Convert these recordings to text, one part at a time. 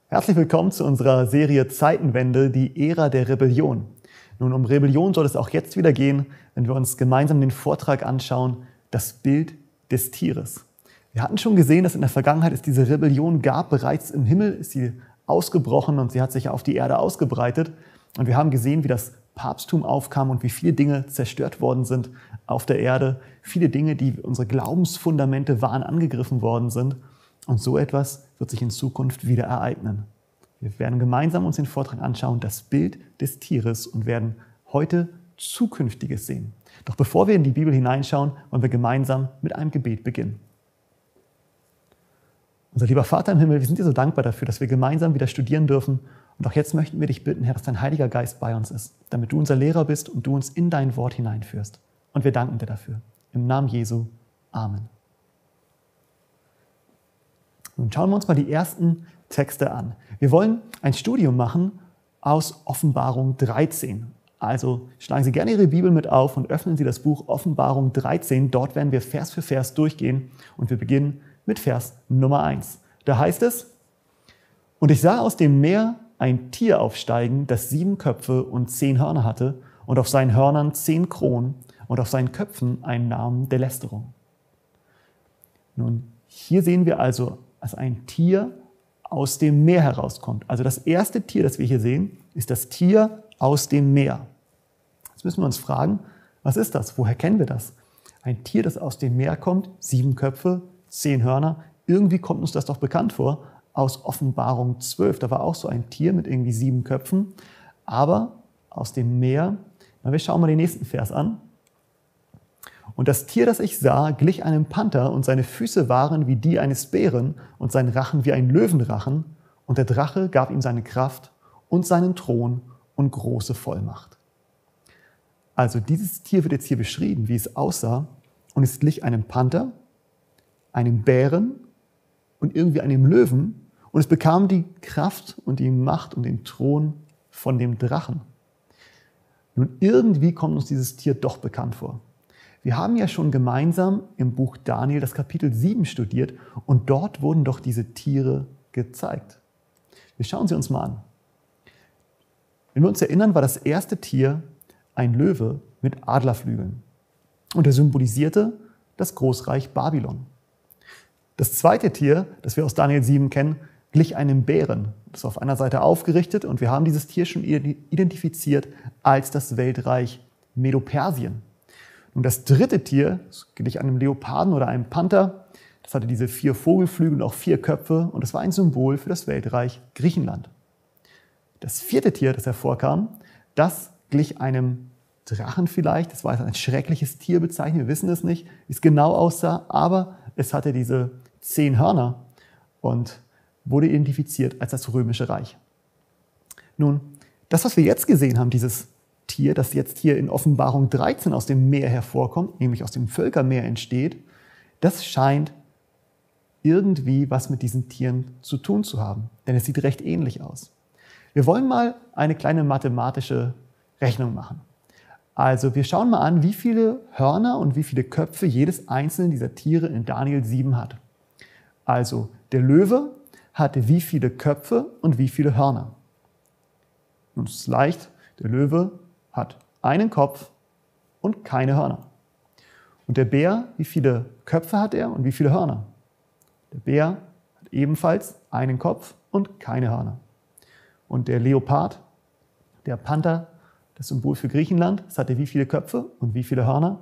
Herzlich willkommen zu unserer Serie Zeitenwende, die Ära der Rebellion. Nun, um Rebellion soll es auch jetzt wieder gehen, wenn wir uns gemeinsam den Vortrag anschauen, das Bild des Tieres. Wir hatten schon gesehen, dass in der Vergangenheit es diese Rebellion gab. Bereits im Himmel ist sie ausgebrochen und sie hat sich auf die Erde ausgebreitet. Und wir haben gesehen, wie das Papsttum aufkam und wie viele Dinge zerstört worden sind auf der Erde. Viele Dinge, die unsere Glaubensfundamente waren, angegriffen worden sind. Und so etwas wird sich in Zukunft wieder ereignen. Wir werden gemeinsam uns den Vortrag anschauen, das Bild des Tieres, und werden heute Zukünftiges sehen. Doch bevor wir in die Bibel hineinschauen, wollen wir gemeinsam mit einem Gebet beginnen. Unser lieber Vater im Himmel, wir sind dir so dankbar dafür, dass wir gemeinsam wieder studieren dürfen. Und auch jetzt möchten wir dich bitten, Herr, dass dein Heiliger Geist bei uns ist, damit du unser Lehrer bist und du uns in dein Wort hineinführst. Und wir danken dir dafür. Im Namen Jesu. Amen. Nun schauen wir uns mal die ersten Texte an. Wir wollen ein Studium machen aus Offenbarung 13. Also schlagen Sie gerne Ihre Bibel mit auf und öffnen Sie das Buch Offenbarung 13. Dort werden wir Vers für Vers durchgehen und wir beginnen mit Vers Nummer 1. Da heißt es: Und ich sah aus dem Meer ein Tier aufsteigen, das 7 Köpfe und 10 Hörner hatte und auf seinen Hörnern 10 Kronen und auf seinen Köpfen einen Namen der Lästerung. Nun, hier sehen wir also, dass ein Tier aus dem Meer herauskommt. Also das erste Tier, das wir hier sehen, ist das Tier aus dem Meer. Jetzt müssen wir uns fragen, was ist das? Woher kennen wir das? Ein Tier, das aus dem Meer kommt, 7 Köpfe, 10 Hörner. Irgendwie kommt uns das doch bekannt vor. Aus Offenbarung 12, da war auch so ein Tier mit irgendwie 7 Köpfen. Aber aus dem Meer, wir schauen mal den nächsten Vers an. Und das Tier, das ich sah, glich einem Panther, und seine Füße waren wie die eines Bären und sein Rachen wie ein Löwenrachen. Und der Drache gab ihm seine Kraft und seinen Thron und große Vollmacht. Also dieses Tier wird jetzt hier beschrieben, wie es aussah. Und es glich einem Panther, einem Bären und irgendwie einem Löwen. Und es bekam die Kraft und die Macht und den Thron von dem Drachen. Nun, irgendwie kommt uns dieses Tier doch bekannt vor. Wir haben ja schon gemeinsam im Buch Daniel das Kapitel 7 studiert und dort wurden doch diese Tiere gezeigt. Wir schauen sie uns mal an. Wenn wir uns erinnern, war das erste Tier ein Löwe mit Adlerflügeln und er symbolisierte das Großreich Babylon. Das zweite Tier, das wir aus Daniel 7 kennen, glich einem Bären. Das war auf einer Seite aufgerichtet und wir haben dieses Tier schon identifiziert als das Weltreich Medo-Persien. Und das dritte Tier, das glich einem Leoparden oder einem Panther, das hatte diese 4 Vogelflügel und auch 4 Köpfe und das war ein Symbol für das Weltreich Griechenland. Das vierte Tier, das hervorkam, das glich einem Drachen vielleicht, das war ein schreckliches Tier bezeichnet, wir wissen es nicht, wie es genau aussah, aber es hatte diese 10 Hörner und wurde identifiziert als das Römische Reich. Nun, das, was wir jetzt gesehen haben, dieses Tier, das jetzt hier in Offenbarung 13 aus dem Meer hervorkommt, nämlich aus dem Völkermeer entsteht, das scheint irgendwie was mit diesen Tieren zu tun zu haben, denn es sieht recht ähnlich aus. Wir wollen mal eine kleine mathematische Rechnung machen. Also wir schauen mal an, wie viele Hörner und wie viele Köpfe jedes einzelne dieser Tiere in Daniel 7 hat. Also der Löwe hatte wie viele Köpfe und wie viele Hörner. Nun ist es leicht, der Löwe hat einen Kopf und keine Hörner. Und der Bär, wie viele Köpfe hat er und wie viele Hörner? Der Bär hat ebenfalls einen Kopf und keine Hörner. Und der Leopard, der Panther, das Symbol für Griechenland, das hatte wie viele Köpfe und wie viele Hörner?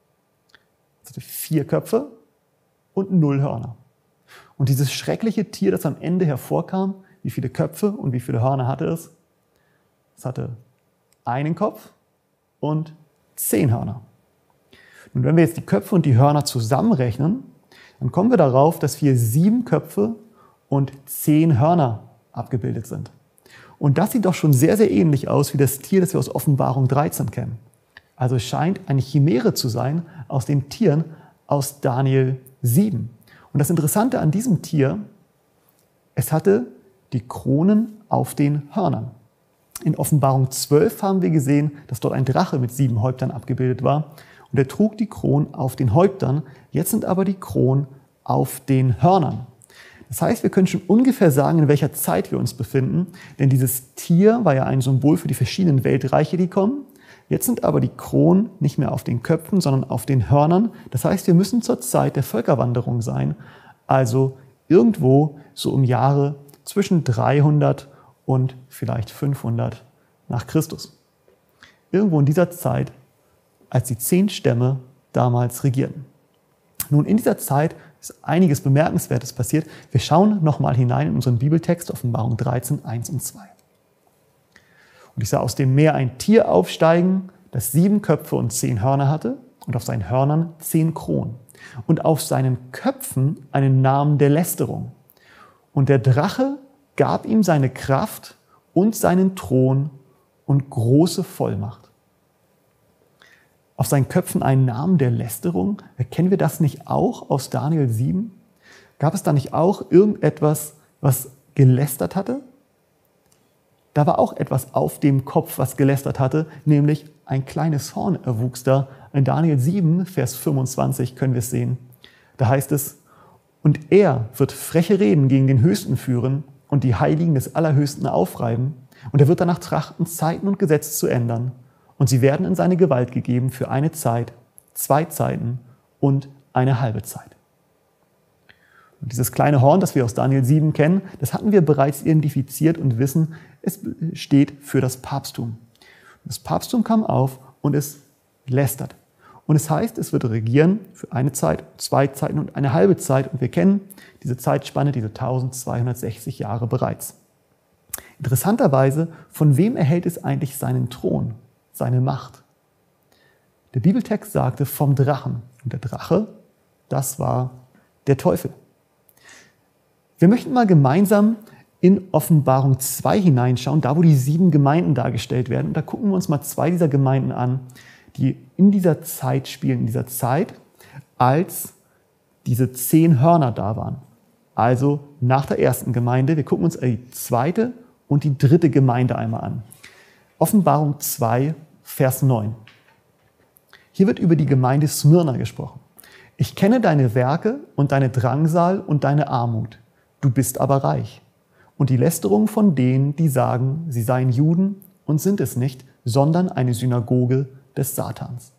Es hatte 4 Köpfe und 0 Hörner. Und dieses schreckliche Tier, das am Ende hervorkam, wie viele Köpfe und wie viele Hörner hatte es? Es hatte einen Kopf und 10 Hörner. Und wenn wir jetzt die Köpfe und die Hörner zusammenrechnen, dann kommen wir darauf, dass hier 7 Köpfe und 10 Hörner abgebildet sind. Und das sieht doch schon sehr, sehr ähnlich aus wie das Tier, das wir aus Offenbarung 13 kennen. Also es scheint eine Chimäre zu sein aus den Tieren aus Daniel 7. Und das Interessante an diesem Tier, es hatte die Kronen auf den Hörnern. In Offenbarung 12 haben wir gesehen, dass dort ein Drache mit 7 Häuptern abgebildet war. Und er trug die Kronen auf den Häuptern. Jetzt sind aber die Kronen auf den Hörnern. Das heißt, wir können schon ungefähr sagen, in welcher Zeit wir uns befinden, denn dieses Tier war ja ein Symbol für die verschiedenen Weltreiche, die kommen. Jetzt sind aber die Kronen nicht mehr auf den Köpfen, sondern auf den Hörnern. Das heißt, wir müssen zur Zeit der Völkerwanderung sein, also irgendwo so um Jahre zwischen 300 und vielleicht 500 nach Christus. Irgendwo in dieser Zeit, als die 10 Stämme damals regierten. Nun, in dieser Zeit ist einiges Bemerkenswertes passiert. Wir schauen nochmal hinein in unseren Bibeltext, Offenbarung 13, 1 und 2. Und ich sah aus dem Meer ein Tier aufsteigen, das 7 Köpfe und 10 Hörner hatte und auf seinen Hörnern 10 Kronen und auf seinen Köpfen einen Namen der Lästerung. Und der Drache gab ihm seine Kraft und seinen Thron und große Vollmacht. Auf seinen Köpfen einen Namen der Lästerung. Erkennen wir das nicht auch aus Daniel 7? Gab es da nicht auch irgendetwas, was gelästert hatte? Da war auch etwas auf dem Kopf, was gelästert hatte, nämlich ein kleines Horn erwuchs da. In Daniel 7, Vers 25 können wir es sehen. Da heißt es, und er wird freche Reden gegen den Höchsten führen und die Heiligen des Allerhöchsten aufreiben. Und er wird danach trachten, Zeiten und Gesetze zu ändern. Und sie werden in seine Gewalt gegeben für eine Zeit, 2 Zeiten und eine halbe Zeit. Und dieses kleine Horn, das wir aus Daniel 7 kennen, das hatten wir bereits identifiziert und wissen, es steht für das Papsttum. Das Papsttum kam auf und es lästert. Und es heißt, es wird regieren für eine Zeit, 2 Zeiten und eine halbe Zeit. Und wir kennen diese Zeitspanne, diese 1260 Jahre bereits. Interessanterweise, von wem erhält es eigentlich seinen Thron, seine Macht? Der Bibeltext sagte vom Drachen. Und der Drache, das war der Teufel. Wir möchten mal gemeinsam in Offenbarung 2 hineinschauen, da wo die 7 Gemeinden dargestellt werden. Und da gucken wir uns mal 2 dieser Gemeinden an, die in dieser Zeit spielen, in dieser Zeit, als diese 10 Hörner da waren. Also nach der ersten Gemeinde. Wir gucken uns die 2. und die 3. Gemeinde einmal an. Offenbarung 2, Vers 9. Hier wird über die Gemeinde Smyrna gesprochen. Ich kenne deine Werke und deine Drangsal und deine Armut. Du bist aber reich. Und die Lästerung von denen, die sagen, sie seien Juden und sind es nicht, sondern eine Synagoge des Satans.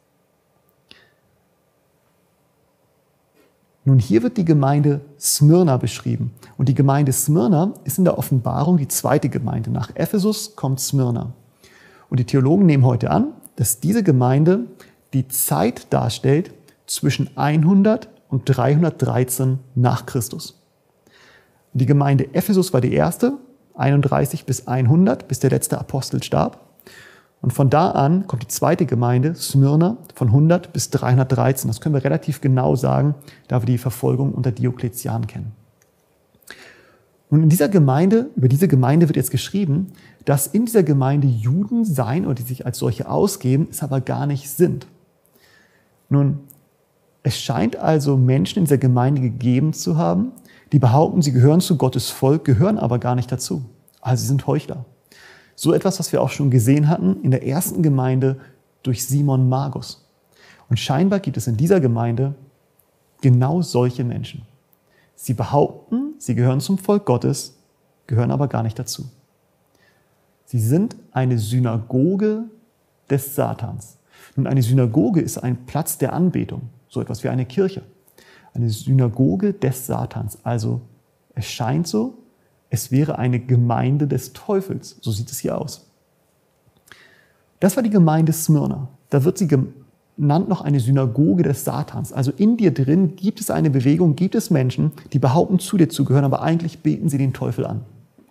Nun, hier wird die Gemeinde Smyrna beschrieben. Und die Gemeinde Smyrna ist in der Offenbarung die 2. Gemeinde. Nach Ephesus kommt Smyrna. Und die Theologen nehmen heute an, dass diese Gemeinde die Zeit darstellt zwischen 100 und 313 nach Christus. Die Gemeinde Ephesus war die erste, 31 bis 100, bis der letzte Apostel starb. Und von da an kommt die 2. Gemeinde, Smyrna, von 100 bis 313. Das können wir relativ genau sagen, da wir die Verfolgung unter Diokletian kennen. Nun in dieser Gemeinde, über diese Gemeinde wird jetzt geschrieben, dass in dieser Gemeinde Juden sein oder die sich als solche ausgeben, es aber gar nicht sind. Nun, es scheint also Menschen in dieser Gemeinde gegeben zu haben, die behaupten, sie gehören zu Gottes Volk, gehören aber gar nicht dazu. Also sie sind Heuchler. So etwas, was wir auch schon gesehen hatten in der ersten Gemeinde durch Simon Magus. Und scheinbar gibt es in dieser Gemeinde genau solche Menschen. Sie behaupten, sie gehören zum Volk Gottes, gehören aber gar nicht dazu. Sie sind eine Synagoge des Satans. Nun, eine Synagoge ist ein Platz der Anbetung, so etwas wie eine Kirche. Eine Synagoge des Satans. Also es scheint so, es wäre eine Gemeinde des Teufels. So sieht es hier aus. Das war die Gemeinde Smyrna. Da wird sie genannt noch eine Synagoge des Satans. Also in dir drin gibt es eine Bewegung, gibt es Menschen, die behaupten, zu dir zu gehören, aber eigentlich beten sie den Teufel an.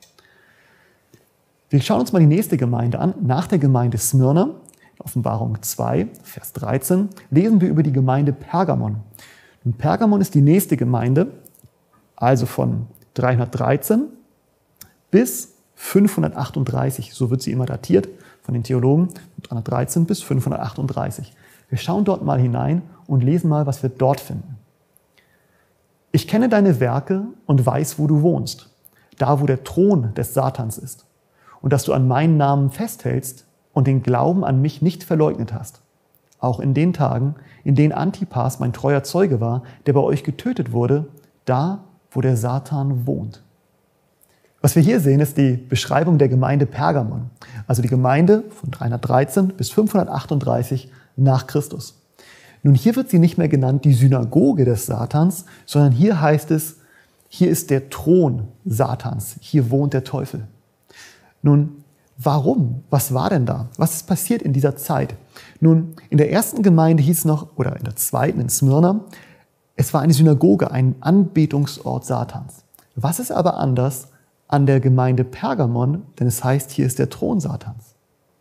Wir schauen uns mal die nächste Gemeinde an. Nach der Gemeinde Smyrna, Offenbarung 2, Vers 13, lesen wir über die Gemeinde Pergamon. Und Pergamon ist die nächste Gemeinde, also von 313 bis 538, so wird sie immer datiert von den Theologen, 313 bis 538. Wir schauen dort mal hinein und lesen mal, was wir dort finden. Ich kenne deine Werke und weiß, wo du wohnst, da wo der Thron des Satans ist, und dass du an meinen Namen festhältst und den Glauben an mich nicht verleugnet hast. Auch in den Tagen, in denen Antipas mein treuer Zeuge war, der bei euch getötet wurde, da wo der Satan wohnt. Was wir hier sehen, ist die Beschreibung der Gemeinde Pergamon, also die Gemeinde von 313 bis 538 nach Christus. Nun, hier wird sie nicht mehr genannt die Synagoge des Satans, sondern hier heißt es, hier ist der Thron Satans, hier wohnt der Teufel. Nun, warum? Was war denn da? Was ist passiert in dieser Zeit? Nun, in der ersten Gemeinde hieß es noch, oder in der zweiten, in Smyrna, es war eine Synagoge, ein Anbetungsort Satans. Was ist aber anders an der Gemeinde Pergamon? Denn es heißt, hier ist der Thron Satans.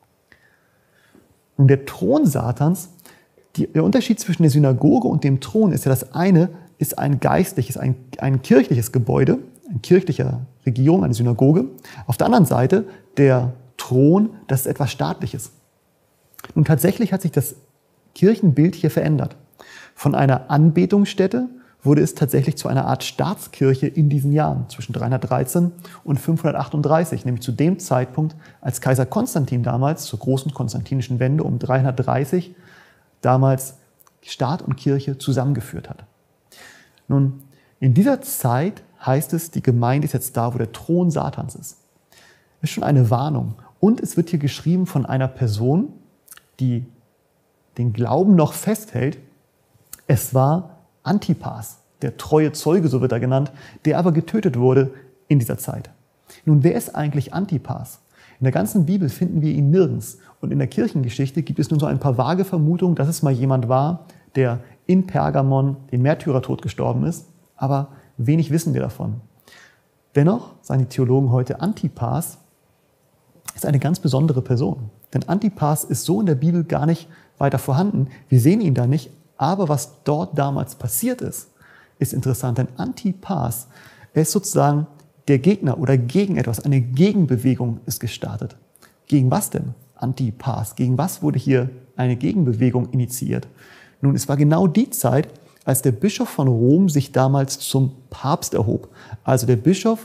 Nun, der Thron Satans, der Unterschied zwischen der Synagoge und dem Thron ist ja, das eine ist ein geistliches, ein kirchliches Gebäude, eine kirchliche Regierung, eine Synagoge. Auf der anderen Seite der Thron, das ist etwas Staatliches. Nun, tatsächlich hat sich das Kirchenbild hier verändert. Von einer Anbetungsstätte wurde es tatsächlich zu einer Art Staatskirche in diesen Jahren, zwischen 313 und 538, nämlich zu dem Zeitpunkt, als Kaiser Konstantin damals zur großen konstantinischen Wende um 330 damals Staat und Kirche zusammengeführt hat. Nun, in dieser Zeit heißt es, die Gemeinde ist jetzt da, wo der Thron Satans ist. Das ist schon eine Warnung. Und es wird hier geschrieben von einer Person, die den Glauben noch festhält. Es war Antipas, der treue Zeuge, so wird er genannt, der aber getötet wurde in dieser Zeit. Nun, wer ist eigentlich Antipas? In der ganzen Bibel finden wir ihn nirgends. Und in der Kirchengeschichte gibt es nur so ein paar vage Vermutungen, dass es mal jemand war, der in Pergamon den Märtyrertod gestorben ist. Aber wenig wissen wir davon. Dennoch, sagen die Theologen heute, Antipas ist eine ganz besondere Person. Denn Antipas ist so in der Bibel gar nicht weiter vorhanden. Wir sehen ihn da nicht. Aber was dort damals passiert ist interessant. Denn Antipas, er ist sozusagen der Gegner oder gegen etwas. Eine Gegenbewegung ist gestartet. Gegen was denn? Antipas. Gegen was wurde hier eine Gegenbewegung initiiert? Nun, es war genau die Zeit, als der Bischof von Rom sich damals zum Papst erhob. Also der Bischof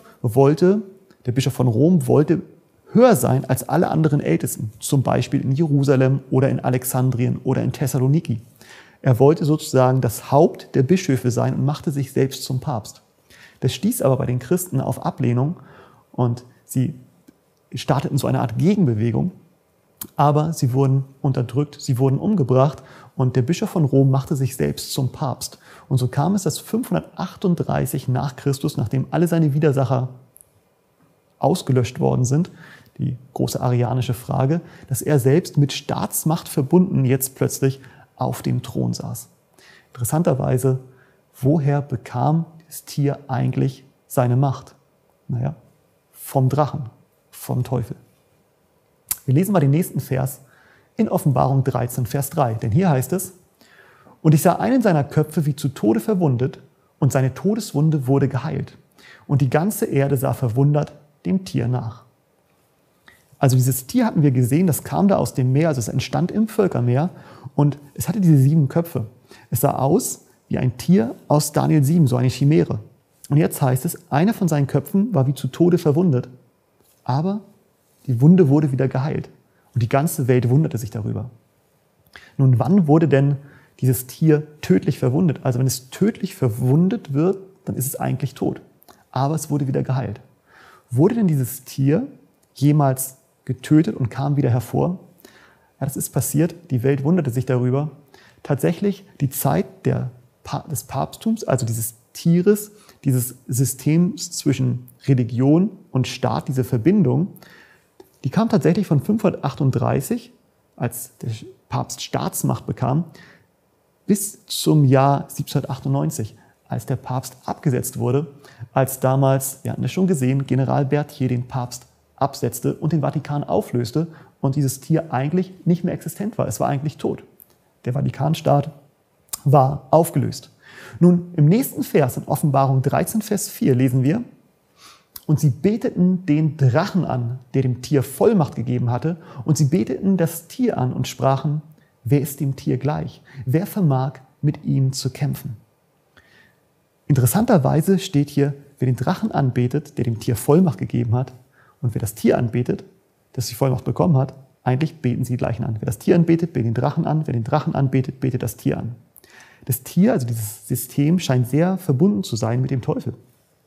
von Rom wollte höher sein als alle anderen Ältesten, zum Beispiel in Jerusalem oder in Alexandrien oder in Thessaloniki. Er wollte sozusagen das Haupt der Bischöfe sein und machte sich selbst zum Papst. Das stieß aber bei den Christen auf Ablehnung und sie starteten so eine Art Gegenbewegung, aber sie wurden unterdrückt, sie wurden umgebracht und der Bischof von Rom machte sich selbst zum Papst. Und so kam es, dass 538 nach Christus, nachdem alle seine Widersacher ausgelöscht worden sind, die große arianische Frage, dass er selbst mit Staatsmacht verbunden jetzt plötzlich auf dem Thron saß. Interessanterweise, woher bekam das Tier eigentlich seine Macht? Naja, vom Drachen, vom Teufel. Wir lesen mal den nächsten Vers in Offenbarung 13, Vers 3. Denn hier heißt es, und ich sah einen seiner Köpfe wie zu Tode verwundet, und seine Todeswunde wurde geheilt. Und die ganze Erde sah verwundert dem Tier nach. Also dieses Tier hatten wir gesehen, das kam da aus dem Meer, also es entstand im Völkermeer und es hatte diese 7 Köpfe. Es sah aus wie ein Tier aus Daniel 7, so eine Chimäre. Und jetzt heißt es, einer von seinen Köpfen war wie zu Tode verwundet, aber die Wunde wurde wieder geheilt und die ganze Welt wunderte sich darüber. Nun, wann wurde denn dieses Tier tödlich verwundet? Also wenn es tödlich verwundet wird, dann ist es eigentlich tot. Aber es wurde wieder geheilt. Wurde denn dieses Tier jemals getötet und kam wieder hervor? Ja, das ist passiert. Die Welt wunderte sich darüber. Tatsächlich die Zeit des Papsttums, also dieses Tieres, dieses Systems zwischen Religion und Staat, diese Verbindung, die kam tatsächlich von 538, als der Papst Staatsmacht bekam, bis zum Jahr 1798, als der Papst abgesetzt wurde, als damals, wir hatten es schon gesehen, General Berthier den Papst absetzte und den Vatikan auflöste und dieses Tier eigentlich nicht mehr existent war. Es war eigentlich tot. Der Vatikanstaat war aufgelöst. Nun, im nächsten Vers, in Offenbarung 13, Vers 4, lesen wir, und sie beteten den Drachen an, der dem Tier Vollmacht gegeben hatte, und sie beteten das Tier an und sprachen, wer ist dem Tier gleich? Wer vermag, mit ihm zu kämpfen? Interessanterweise steht hier, wer den Drachen anbetet, der dem Tier Vollmacht gegeben hat, und wer das Tier anbetet, das die Vollmacht bekommen hat, eigentlich beten sie die gleichen an. Wer das Tier anbetet, betet den Drachen an. Wer den Drachen anbetet, betet das Tier an. Das Tier, also dieses System, scheint sehr verbunden zu sein mit dem Teufel.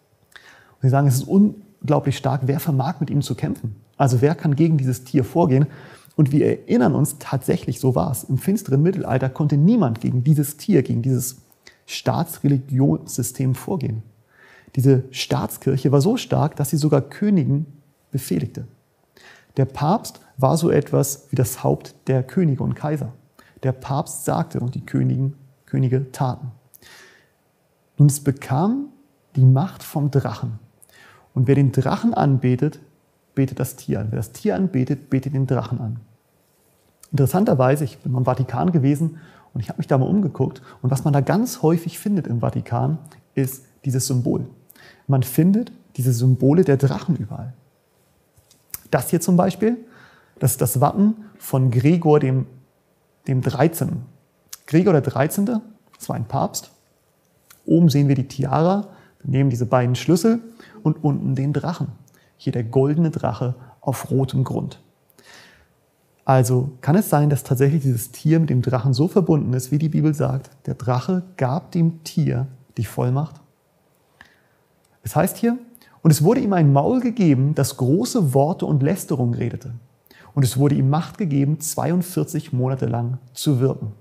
Wir sagen, es ist unglaublich stark, wer vermag mit ihm zu kämpfen? Also wer kann gegen dieses Tier vorgehen? Und wir erinnern uns, tatsächlich so war es. Im finsteren Mittelalter konnte niemand gegen dieses Tier, gegen dieses Staatsreligionssystem vorgehen. Diese Staatskirche war so stark, dass sie sogar Königen befehligte. Der Papst war so etwas wie das Haupt der Könige und Kaiser. Der Papst sagte und die Könige taten. Nun, es bekam die Macht vom Drachen. Und wer den Drachen anbetet, betet das Tier an. Wer das Tier anbetet, betet den Drachen an. Interessanterweise, ich bin im Vatikan gewesen und ich habe mich da mal umgeguckt. Und was man da ganz häufig findet im Vatikan, ist dieses Symbol. Man findet diese Symbole der Drachen überall. Das hier zum Beispiel, das ist das Wappen von Gregor dem 13. Gregor der 13., das war ein Papst. Oben sehen wir die Tiara, daneben diese beiden Schlüssel und unten den Drachen. Hier der goldene Drache auf rotem Grund. Also kann es sein, dass tatsächlich dieses Tier mit dem Drachen so verbunden ist, wie die Bibel sagt, der Drache gab dem Tier die Vollmacht? Es heißt hier, und es wurde ihm ein Maul gegeben, das große Worte und Lästerung redete. Und es wurde ihm Macht gegeben, 42 Monate lang zu wirken.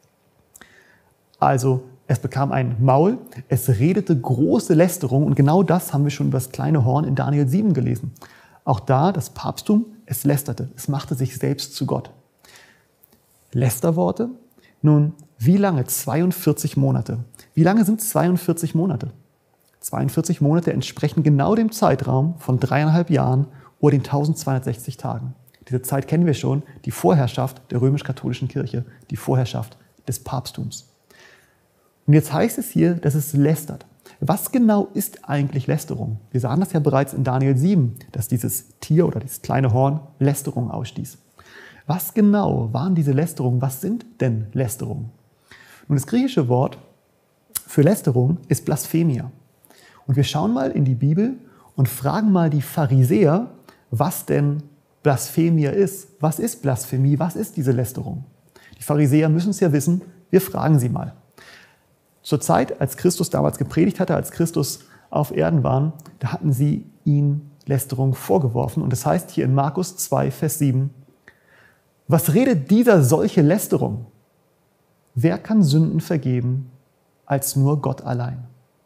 Also es bekam ein Maul, es redete große Lästerung und genau das haben wir schon über das kleine Horn in Daniel 7 gelesen. Auch da das Papsttum, es lästerte, es machte sich selbst zu Gott. Lästerworte? Nun, wie lange? 42 Monate. Wie lange sind 42 Monate? 42 Monate entsprechen genau dem Zeitraum von 3,5 Jahren oder den 1260 Tagen. Diese Zeit kennen wir schon, die Vorherrschaft der römisch-katholischen Kirche, die Vorherrschaft des Papsttums. Und jetzt heißt es hier, dass es lästert. Was genau ist eigentlich Lästerung? Wir sahen das ja bereits in Daniel 7, dass dieses Tier oder dieses kleine Horn Lästerung ausstieß. Was genau waren diese Lästerungen? Was sind denn Lästerungen? Nun, das griechische Wort für Lästerung ist Blasphemia. Und wir schauen mal in die Bibel und fragen mal die Pharisäer, was denn Blasphemia ist. Was ist Blasphemie? Was ist diese Lästerung? Die Pharisäer müssen es ja wissen. Wir fragen sie mal. Zur Zeit, als Christus damals gepredigt hatte, als Christus auf Erden war, da hatten sie ihm Lästerung vorgeworfen. Und das heißt hier in Markus 2, Vers 7, was redet dieser solche Lästerung? Wer kann Sünden vergeben, als nur Gott allein?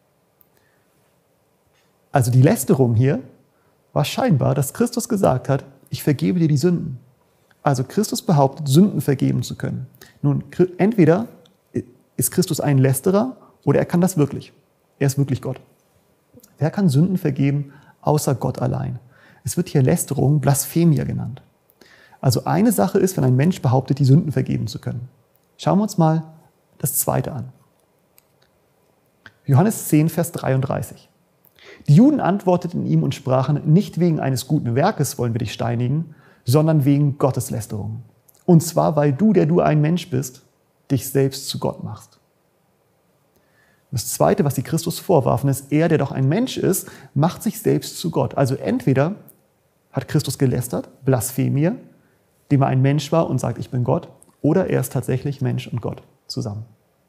Also die Lästerung hier war scheinbar, dass Christus gesagt hat, ich vergebe dir die Sünden. Also Christus behauptet, Sünden vergeben zu können. Nun, entweder ist Christus ein Lästerer oder er kann das wirklich. Er ist wirklich Gott. Wer kann Sünden vergeben, außer Gott allein? Es wird hier Lästerung, Blasphemia genannt. Also eine Sache ist, wenn ein Mensch behauptet, die Sünden vergeben zu können. Schauen wir uns mal das Zweite an. Johannes 10, Vers 33. Die Juden antworteten ihm und sprachen, nicht wegen eines guten Werkes wollen wir dich steinigen, sondern wegen Gotteslästerung. Und zwar, weil du, der du ein Mensch bist, dich selbst zu Gott machst. Das Zweite, was sie Christus vorwarfen, ist, er, der doch ein Mensch ist, macht sich selbst zu Gott. Also entweder hat Christus gelästert, Blasphemie, dem er ein Mensch war und sagt, ich bin Gott, oder er ist tatsächlich Mensch und Gott zusammen.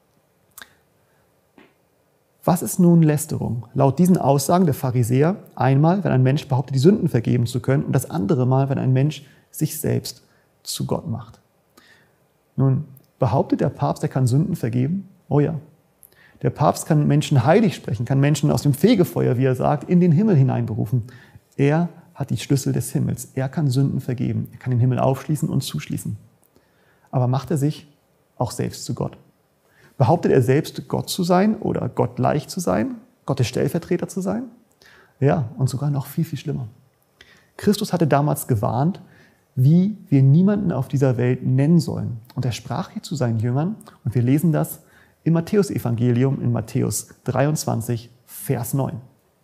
Was ist nun Lästerung? Laut diesen Aussagen der Pharisäer einmal, wenn ein Mensch behauptet, die Sünden vergeben zu können, und das andere Mal, wenn ein Mensch sich selbst zu Gott macht. Nun, behauptet der Papst, er kann Sünden vergeben? Oh ja. Der Papst kann Menschen heilig sprechen, kann Menschen aus dem Fegefeuer, wie er sagt, in den Himmel hineinberufen. Er hat die Schlüssel des Himmels. Er kann Sünden vergeben. Er kann den Himmel aufschließen und zuschließen. Aber macht er sich auch selbst zu Gott? Behauptet er selbst, Gott zu sein oder Gott gleich zu sein? Gottes Stellvertreter zu sein? Ja, und sogar noch viel, viel schlimmer. Christus hatte damals gewarnt, wie wir niemanden auf dieser Welt nennen sollen. Und er sprach hier zu seinen Jüngern, und wir lesen das im Matthäusevangelium in Matthäus 23, Vers 9.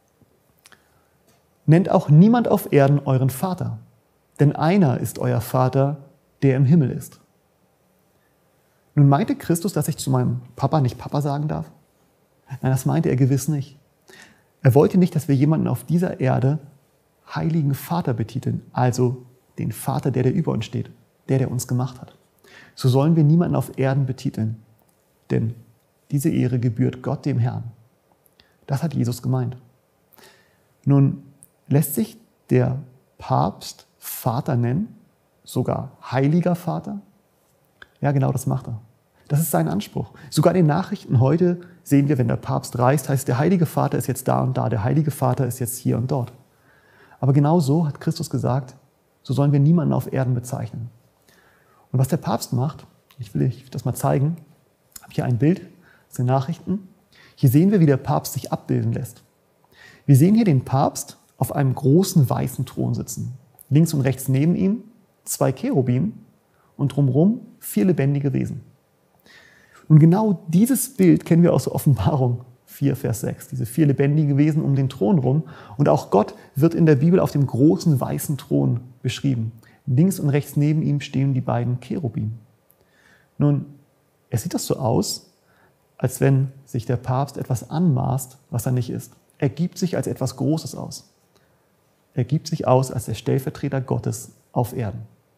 Nennt auch niemand auf Erden euren Vater, denn einer ist euer Vater, der im Himmel ist. Nun meinte Christus, dass ich zu meinem Papa nicht Papa sagen darf? Nein, das meinte er gewiss nicht. Er wollte nicht, dass wir jemanden auf dieser Erde heiligen Vater betiteln, also den Vater, der über uns steht, der uns gemacht hat. So sollen wir niemanden auf Erden betiteln, denn diese Ehre gebührt Gott, dem Herrn. Das hat Jesus gemeint. Nun lässt sich der Papst Vater nennen, sogar Heiliger Vater? Ja, genau das macht er. Das ist sein Anspruch. Sogar in den Nachrichten heute sehen wir, wenn der Papst reist, heißt, der Heilige Vater ist jetzt da und da, der Heilige Vater ist jetzt hier und dort. Aber genau so hat Christus gesagt, so sollen wir niemanden auf Erden bezeichnen. Und was der Papst macht, ich will euch das mal zeigen, ich habe hier ein Bild aus den Nachrichten. Hier sehen wir, wie der Papst sich abbilden lässt. Wir sehen hier den Papst auf einem großen weißen Thron sitzen. Links und rechts neben ihm 2 Cherubim und drumherum 4 lebendige Wesen. Und genau dieses Bild kennen wir aus der Offenbarung 4, Vers 6. Diese 4 lebendige Wesen um den Thron rum. Und auch Gott wird in der Bibel auf dem großen weißen Thron beschrieben. Links und rechts neben ihm stehen die beiden Cherubim. Nun, es sieht das so aus, als wenn sich der Papst etwas anmaßt, was er nicht ist. Er gibt sich als etwas Großes aus. Er gibt sich aus als der Stellvertreter Gottes auf Erden.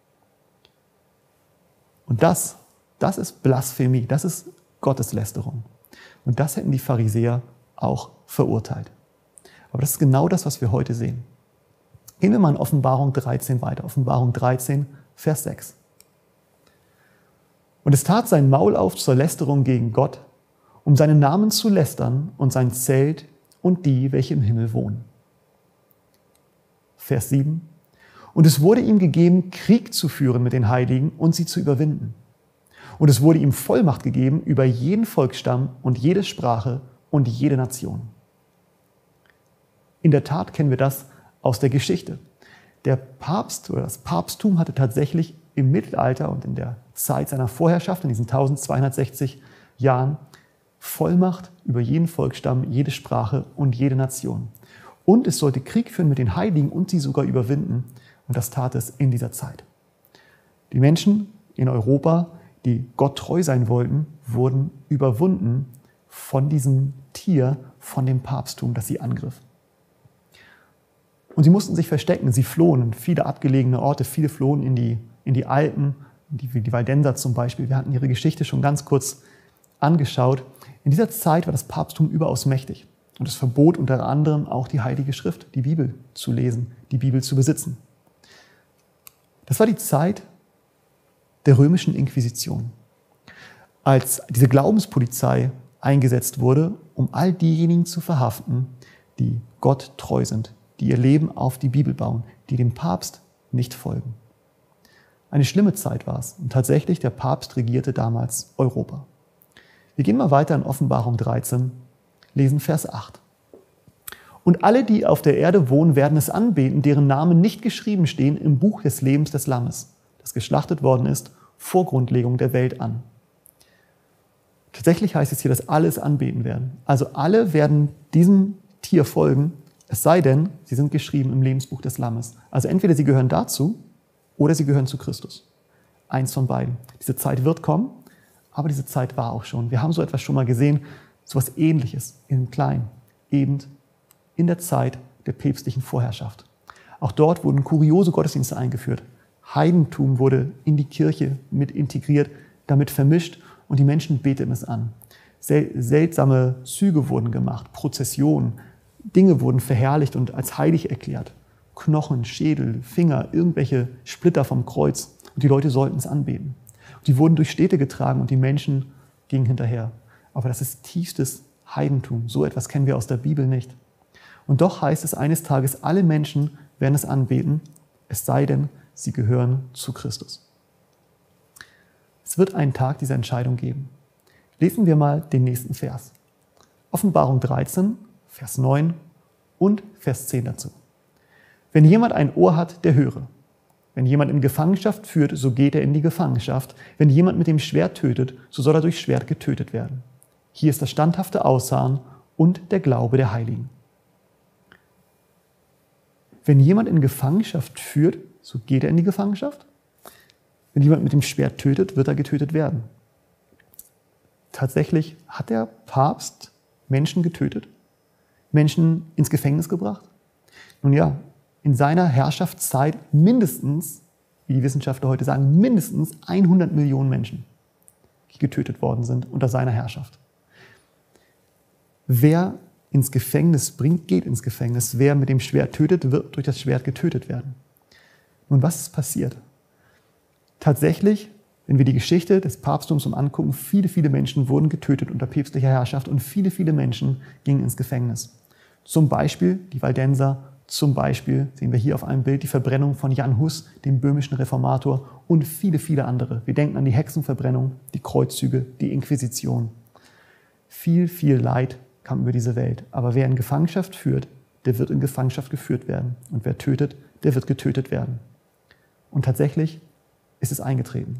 Und das ist Blasphemie, das ist Gotteslästerung. Und das hätten die Pharisäer auch verurteilt. Aber das ist genau das, was wir heute sehen. Gehen wir mal in Offenbarung 13 weiter. Offenbarung 13, Vers 6. Und es tat sein Maul auf zur Lästerung gegen Gott, um seinen Namen zu lästern und sein Zelt und die, welche im Himmel wohnen. Vers 7. Und es wurde ihm gegeben, Krieg zu führen mit den Heiligen und sie zu überwinden. Und es wurde ihm Vollmacht gegeben über jeden Volksstamm und jede Sprache und jede Nation. In der Tat kennen wir das aus der Geschichte. Der Papst oder das Papsttum hatte tatsächlich im Mittelalter und in der Zeit seiner Vorherrschaft, in diesen 1260 Jahren, Vollmacht über jeden Volksstamm, jede Sprache und jede Nation. Und es sollte Krieg führen mit den Heiligen und sie sogar überwinden. Und das tat es in dieser Zeit. Die Menschen in Europa, die Gott treu sein wollten, wurden überwunden von diesem Tier, von dem Papsttum, das sie angriff. Und sie mussten sich verstecken, sie flohen in viele abgelegene Orte, viele flohen in die Alpen, die Waldenser zum Beispiel. Wir hatten ihre Geschichte schon ganz kurz angeschaut. In dieser Zeit war das Papsttum überaus mächtig. Und es verbot unter anderem auch die Heilige Schrift, die Bibel zu lesen, die Bibel zu besitzen. Das war die Zeit der römischen Inquisition, als diese Glaubenspolizei eingesetzt wurde, um all diejenigen zu verhaften, die Gott treu sind, die ihr Leben auf die Bibel bauen, die dem Papst nicht folgen. Eine schlimme Zeit war es. Und tatsächlich, der Papst regierte damals Europa. Wir gehen mal weiter in Offenbarung 13, lesen Vers 8. Und alle, die auf der Erde wohnen, werden es anbeten, deren Namen nicht geschrieben stehen im Buch des Lebens des Lammes, das geschlachtet worden ist vor Grundlegung der Welt an. Tatsächlich heißt es hier, dass alle es anbeten werden. Also alle werden diesem Tier folgen, es sei denn, sie sind geschrieben im Lebensbuch des Lammes. Also entweder sie gehören dazu oder sie gehören zu Christus. Eins von beiden. Diese Zeit wird kommen, aber diese Zeit war auch schon. Wir haben so etwas schon mal gesehen, so etwas Ähnliches im Kleinen, eben in der Zeit der päpstlichen Vorherrschaft. Auch dort wurden kuriose Gottesdienste eingeführt. Heidentum wurde in die Kirche mit integriert, damit vermischt und die Menschen beteten es an. Seltsame Züge wurden gemacht, Prozessionen, Dinge wurden verherrlicht und als heilig erklärt. Knochen, Schädel, Finger, irgendwelche Splitter vom Kreuz. Und die Leute sollten es anbeten. Und die wurden durch Städte getragen und die Menschen gingen hinterher. Aber das ist tiefstes Heidentum. So etwas kennen wir aus der Bibel nicht. Und doch heißt es eines Tages, alle Menschen werden es anbeten, es sei denn, sie gehören zu Christus. Es wird einen Tag dieser Entscheidung geben. Lesen wir mal den nächsten Vers. Offenbarung 13, Vers 9 und Vers 10 dazu. Wenn jemand ein Ohr hat, der höre. Wenn jemand in Gefangenschaft führt, so geht er in die Gefangenschaft. Wenn jemand mit dem Schwert tötet, so soll er durch Schwert getötet werden. Hier ist das standhafte Ausharren und der Glaube der Heiligen. Wenn jemand in Gefangenschaft führt, so geht er in die Gefangenschaft. Wenn jemand mit dem Schwert tötet, wird er getötet werden. Tatsächlich hat der Papst Menschen getötet, Menschen ins Gefängnis gebracht. Nun ja, in seiner Herrschaftszeit mindestens, wie die Wissenschaftler heute sagen, mindestens 100 Millionen Menschen, die getötet worden sind unter seiner Herrschaft. Wer ins Gefängnis bringt, geht ins Gefängnis. Wer mit dem Schwert tötet, wird durch das Schwert getötet werden. Nun, was ist passiert? Tatsächlich, wenn wir die Geschichte des Papsttums angucken, viele, viele Menschen wurden getötet unter päpstlicher Herrschaft und viele, viele Menschen gingen ins Gefängnis. Zum Beispiel die Waldenser, zum Beispiel sehen wir hier auf einem Bild die Verbrennung von Jan Hus, dem böhmischen Reformator, und viele, viele andere. Wir denken an die Hexenverbrennung, die Kreuzzüge, die Inquisition. Viel, viel Leid kam über diese Welt. Aber wer in Gefangenschaft führt, der wird in Gefangenschaft geführt werden. Und wer tötet, der wird getötet werden. Und tatsächlich ist es eingetreten.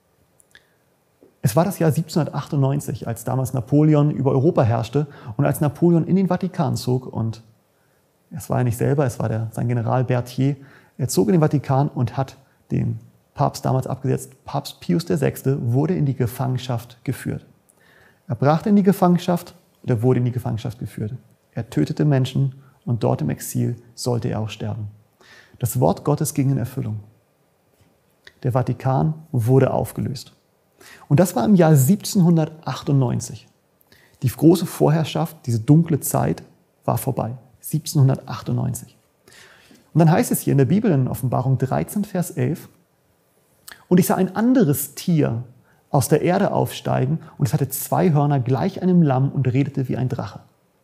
Es war das Jahr 1798, als damals Napoleon über Europa herrschte und als Napoleon in den Vatikan zog, und es war er nicht selber, es war sein General Berthier, er zog in den Vatikan und hat den Papst damals abgesetzt. Papst Pius VI. Wurde in die Gefangenschaft geführt. Er brachte in die Gefangenschaft und er wurde in die Gefangenschaft geführt. Er tötete Menschen und dort im Exil sollte er auch sterben. Das Wort Gottes ging in Erfüllung. Der Vatikan wurde aufgelöst. Und das war im Jahr 1798. Die große Vorherrschaft, diese dunkle Zeit, war vorbei. 1798. Und dann heißt es hier in der Bibel in Offenbarung 13, Vers 11, und ich sah ein anderes Tier aus der Erde aufsteigen und es hatte 2 Hörner gleich einem Lamm und redete wie ein Drache.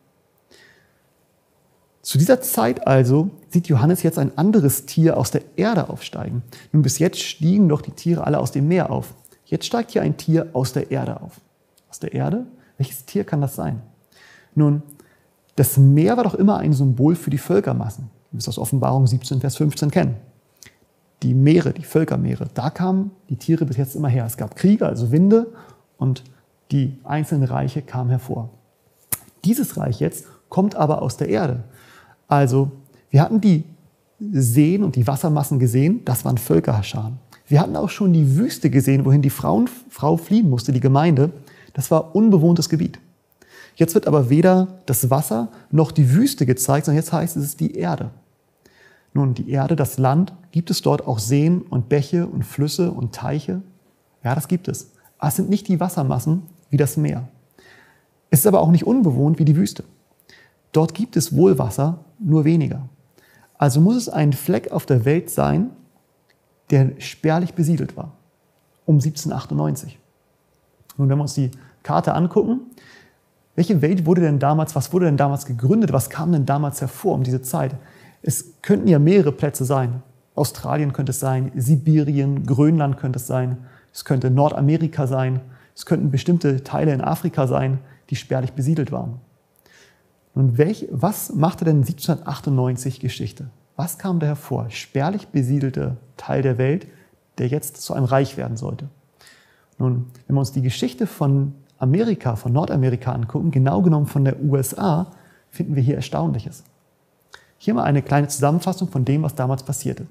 Zu dieser Zeit also sieht Johannes jetzt ein anderes Tier aus der Erde aufsteigen. Nun, bis jetzt stiegen doch die Tiere alle aus dem Meer auf. Jetzt steigt hier ein Tier aus der Erde auf. Aus der Erde? Welches Tier kann das sein? Nun, das Meer war doch immer ein Symbol für die Völkermassen, wie wir es aus Offenbarung 17, Vers 15 kennen. Die Meere, die Völkermeere, da kamen die Tiere bis jetzt immer her. Es gab Kriege, also Winde, und die einzelnen Reiche kamen hervor. Dieses Reich jetzt kommt aber aus der Erde. Also, wir hatten die Seen und die Wassermassen gesehen, das waren Völkerscharen. Wir hatten auch schon die Wüste gesehen, wohin die Frau fliehen musste, die Gemeinde. Das war unbewohntes Gebiet. Jetzt wird aber weder das Wasser noch die Wüste gezeigt, sondern jetzt heißt es die Erde. Nun, die Erde, das Land, gibt es dort auch Seen und Bäche und Flüsse und Teiche? Ja, das gibt es. Aber es sind nicht die Wassermassen wie das Meer. Es ist aber auch nicht unbewohnt wie die Wüste. Dort gibt es wohl Wasser, nur weniger. Also muss es ein Fleck auf der Welt sein, der spärlich besiedelt war, um 1798. Nun, wenn wir uns die Karte angucken, welche Welt wurde denn damals, was wurde denn damals gegründet, was kam denn damals hervor um diese Zeit? Es könnten ja mehrere Plätze sein. Australien könnte es sein, Sibirien, Grönland könnte es sein, es könnte Nordamerika sein, es könnten bestimmte Teile in Afrika sein, die spärlich besiedelt waren. Nun, was machte denn 1798 Geschichte? Was kam da hervor? Spärlich besiedelte Teil der Welt, der jetzt zu einem Reich werden sollte. Nun, wenn wir uns die Geschichte von Amerika, von Nordamerika angucken, genau genommen von der USA, finden wir hier Erstaunliches. Hier mal eine kleine Zusammenfassung von dem, was damals passierte.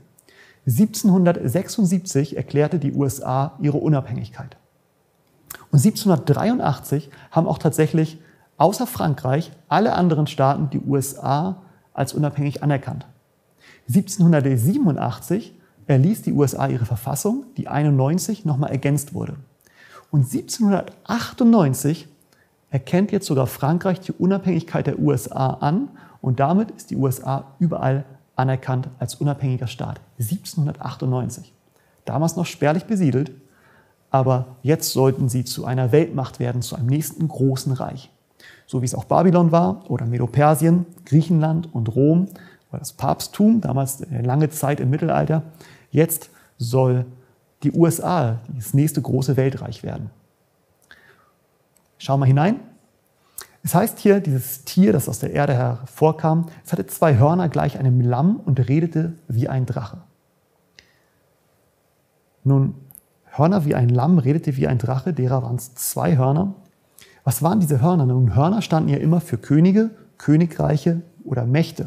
1776 erklärte die USA ihre Unabhängigkeit. Und 1783 haben auch tatsächlich außer Frankreich alle anderen Staaten die USA als unabhängig anerkannt. 1787 erließ die USA ihre Verfassung, die 91 nochmal ergänzt wurde. Und 1798 erkennt jetzt sogar Frankreich die Unabhängigkeit der USA an und damit ist die USA überall anerkannt als unabhängiger Staat. 1798. Damals noch spärlich besiedelt, aber jetzt sollten sie zu einer Weltmacht werden, zu einem nächsten großen Reich. So wie es auch Babylon war oder Medo-Persien, Griechenland und Rom oder das Papsttum, damals lange Zeit im Mittelalter. Jetzt soll die USA das nächste große Weltreich werden. Schauen wir hinein. Es heißt hier, dieses Tier, das aus der Erde hervorkam, es hatte 2 Hörner gleich einem Lamm und redete wie ein Drache. Nun, Hörner wie ein Lamm, redete wie ein Drache, derer waren es 2 Hörner. Was waren diese Hörner? Nun, Hörner standen ja immer für Könige, Königreiche oder Mächte.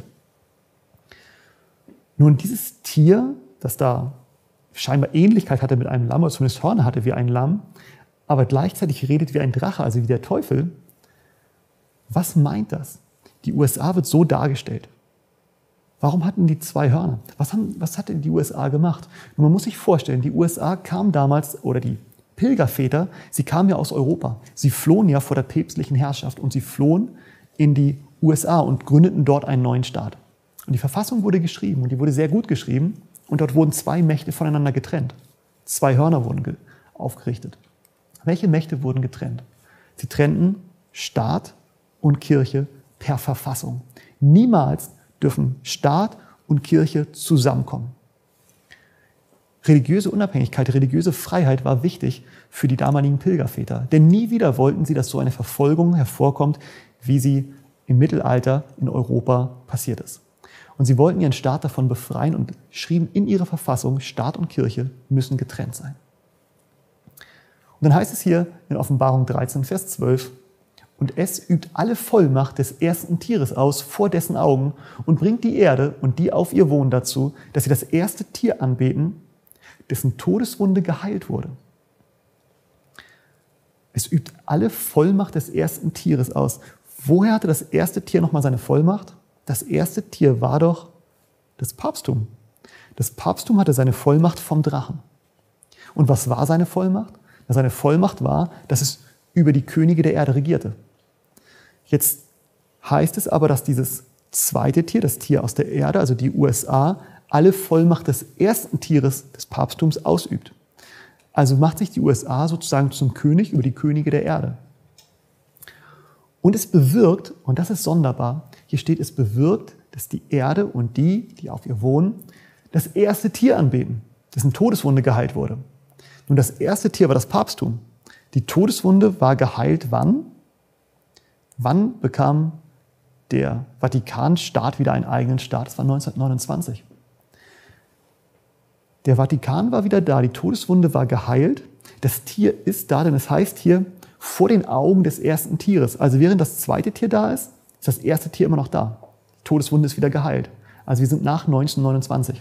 Nun, dieses Tier, das da scheinbar Ähnlichkeit hatte mit einem Lamm, oder zumindest Hörner hatte wie ein Lamm, aber gleichzeitig redet wie ein Drache, also wie der Teufel. Was meint das? Die USA wird so dargestellt. Warum hatten die 2 Hörner? Was hatte die USA gemacht? Und man muss sich vorstellen, die USA kamen damals, oder die Pilgerväter, sie kamen ja aus Europa. Sie flohen ja vor der päpstlichen Herrschaft und sie flohen in die USA und gründeten dort einen neuen Staat. Und die Verfassung wurde geschrieben und die wurde sehr gut geschrieben und dort wurden zwei Mächte voneinander getrennt. Zwei Hörner wurden aufgerichtet. Welche Mächte wurden getrennt? Sie trennten Staat und Kirche per Verfassung. Niemals dürfen Staat und Kirche zusammenkommen. Religiöse Unabhängigkeit, religiöse Freiheit war wichtig für die damaligen Pilgerväter. Denn nie wieder wollten sie, dass so eine Verfolgung hervorkommt, wie sie im Mittelalter in Europa passiert ist. Und sie wollten ihren Staat davon befreien und schrieben in ihre Verfassung, Staat und Kirche müssen getrennt sein. Und dann heißt es hier in Offenbarung 13, Vers 12, und es übt alle Vollmacht des ersten Tieres aus vor dessen Augen und bringt die Erde und die auf ihr wohnen dazu, dass sie das erste Tier anbeten, dessen Todeswunde geheilt wurde. Es übt alle Vollmacht des ersten Tieres aus. Woher hatte das erste Tier nochmal seine Vollmacht? Das erste Tier war doch das Papsttum. Das Papsttum hatte seine Vollmacht vom Drachen. Und was war seine Vollmacht? Seine Vollmacht war, dass es über die Könige der Erde regierte. Jetzt heißt es aber, dass dieses zweite Tier, das Tier aus der Erde, also die USA, alle Vollmacht des ersten Tieres des Papsttums ausübt. Also macht sich die USA sozusagen zum König über die Könige der Erde. Und es bewirkt, und das ist sonderbar, hier steht, es bewirkt, dass die Erde und die auf ihr wohnen, das erste Tier anbeten, dessen Todeswunde geheilt wurde. Nun, das erste Tier war das Papsttum. Die Todeswunde war geheilt wann? Wann bekam der Vatikanstaat wieder einen eigenen Staat? Das war 1929. Der Vatikan war wieder da, die Todeswunde war geheilt. Das Tier ist da, denn es heißt hier, vor den Augen des ersten Tieres. Also während das zweite Tier da ist, ist das erste Tier immer noch da. Die Todeswunde ist wieder geheilt. Also wir sind nach 1929.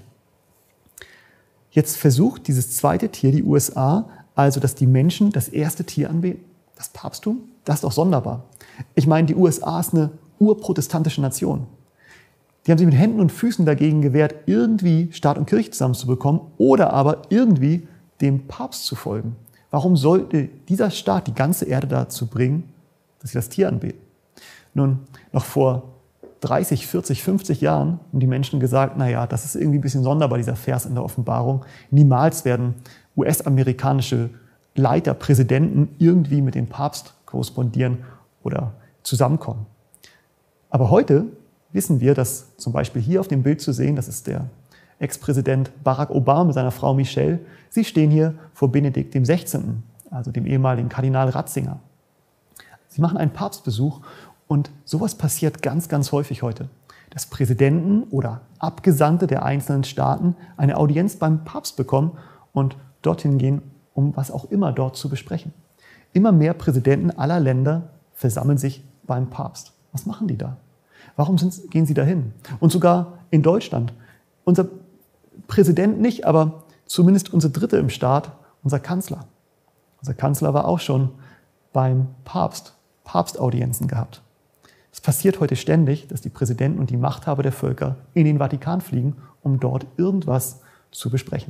Jetzt versucht dieses zweite Tier, die USA, also dass die Menschen das erste Tier anbeten, das Papsttum. Das ist doch sonderbar. Ich meine, die USA ist eine urprotestantische Nation. Die haben sich mit Händen und Füßen dagegen gewehrt, irgendwie Staat und Kirche zusammenzubekommen oder aber irgendwie dem Papst zu folgen. Warum sollte dieser Staat die ganze Erde dazu bringen, dass sie das Tier anbeten? Nun, noch vor 30, 40, 50 Jahren haben die Menschen gesagt, naja, das ist irgendwie ein bisschen sonderbar, dieser Vers in der Offenbarung. Niemals werden US-amerikanische Leiter, Präsidenten irgendwie mit dem Papst korrespondieren oder zusammenkommen. Aber heute wissen wir, dass zum Beispiel hier auf dem Bild zu sehen, das ist der Ex-Präsident Barack Obama mit seiner Frau Michelle. Sie stehen hier vor Benedikt XVI., also dem ehemaligen Kardinal Ratzinger. Sie machen einen Papstbesuch und sowas passiert ganz, ganz häufig heute. Dass Präsidenten oder Abgesandte der einzelnen Staaten eine Audienz beim Papst bekommen und dorthin gehen, um was auch immer dort zu besprechen. Immer mehr Präsidenten aller Länder versammeln sich beim Papst. Was machen die da? Warum gehen sie dahin? Und sogar in Deutschland. Unser Präsident nicht, aber zumindest unsere Dritte im Staat, unser Kanzler. Unser Kanzler war auch schon beim Papst, Papstaudienzen gehabt. Es passiert heute ständig, dass die Präsidenten und die Machthaber der Völker in den Vatikan fliegen, um dort irgendwas zu besprechen.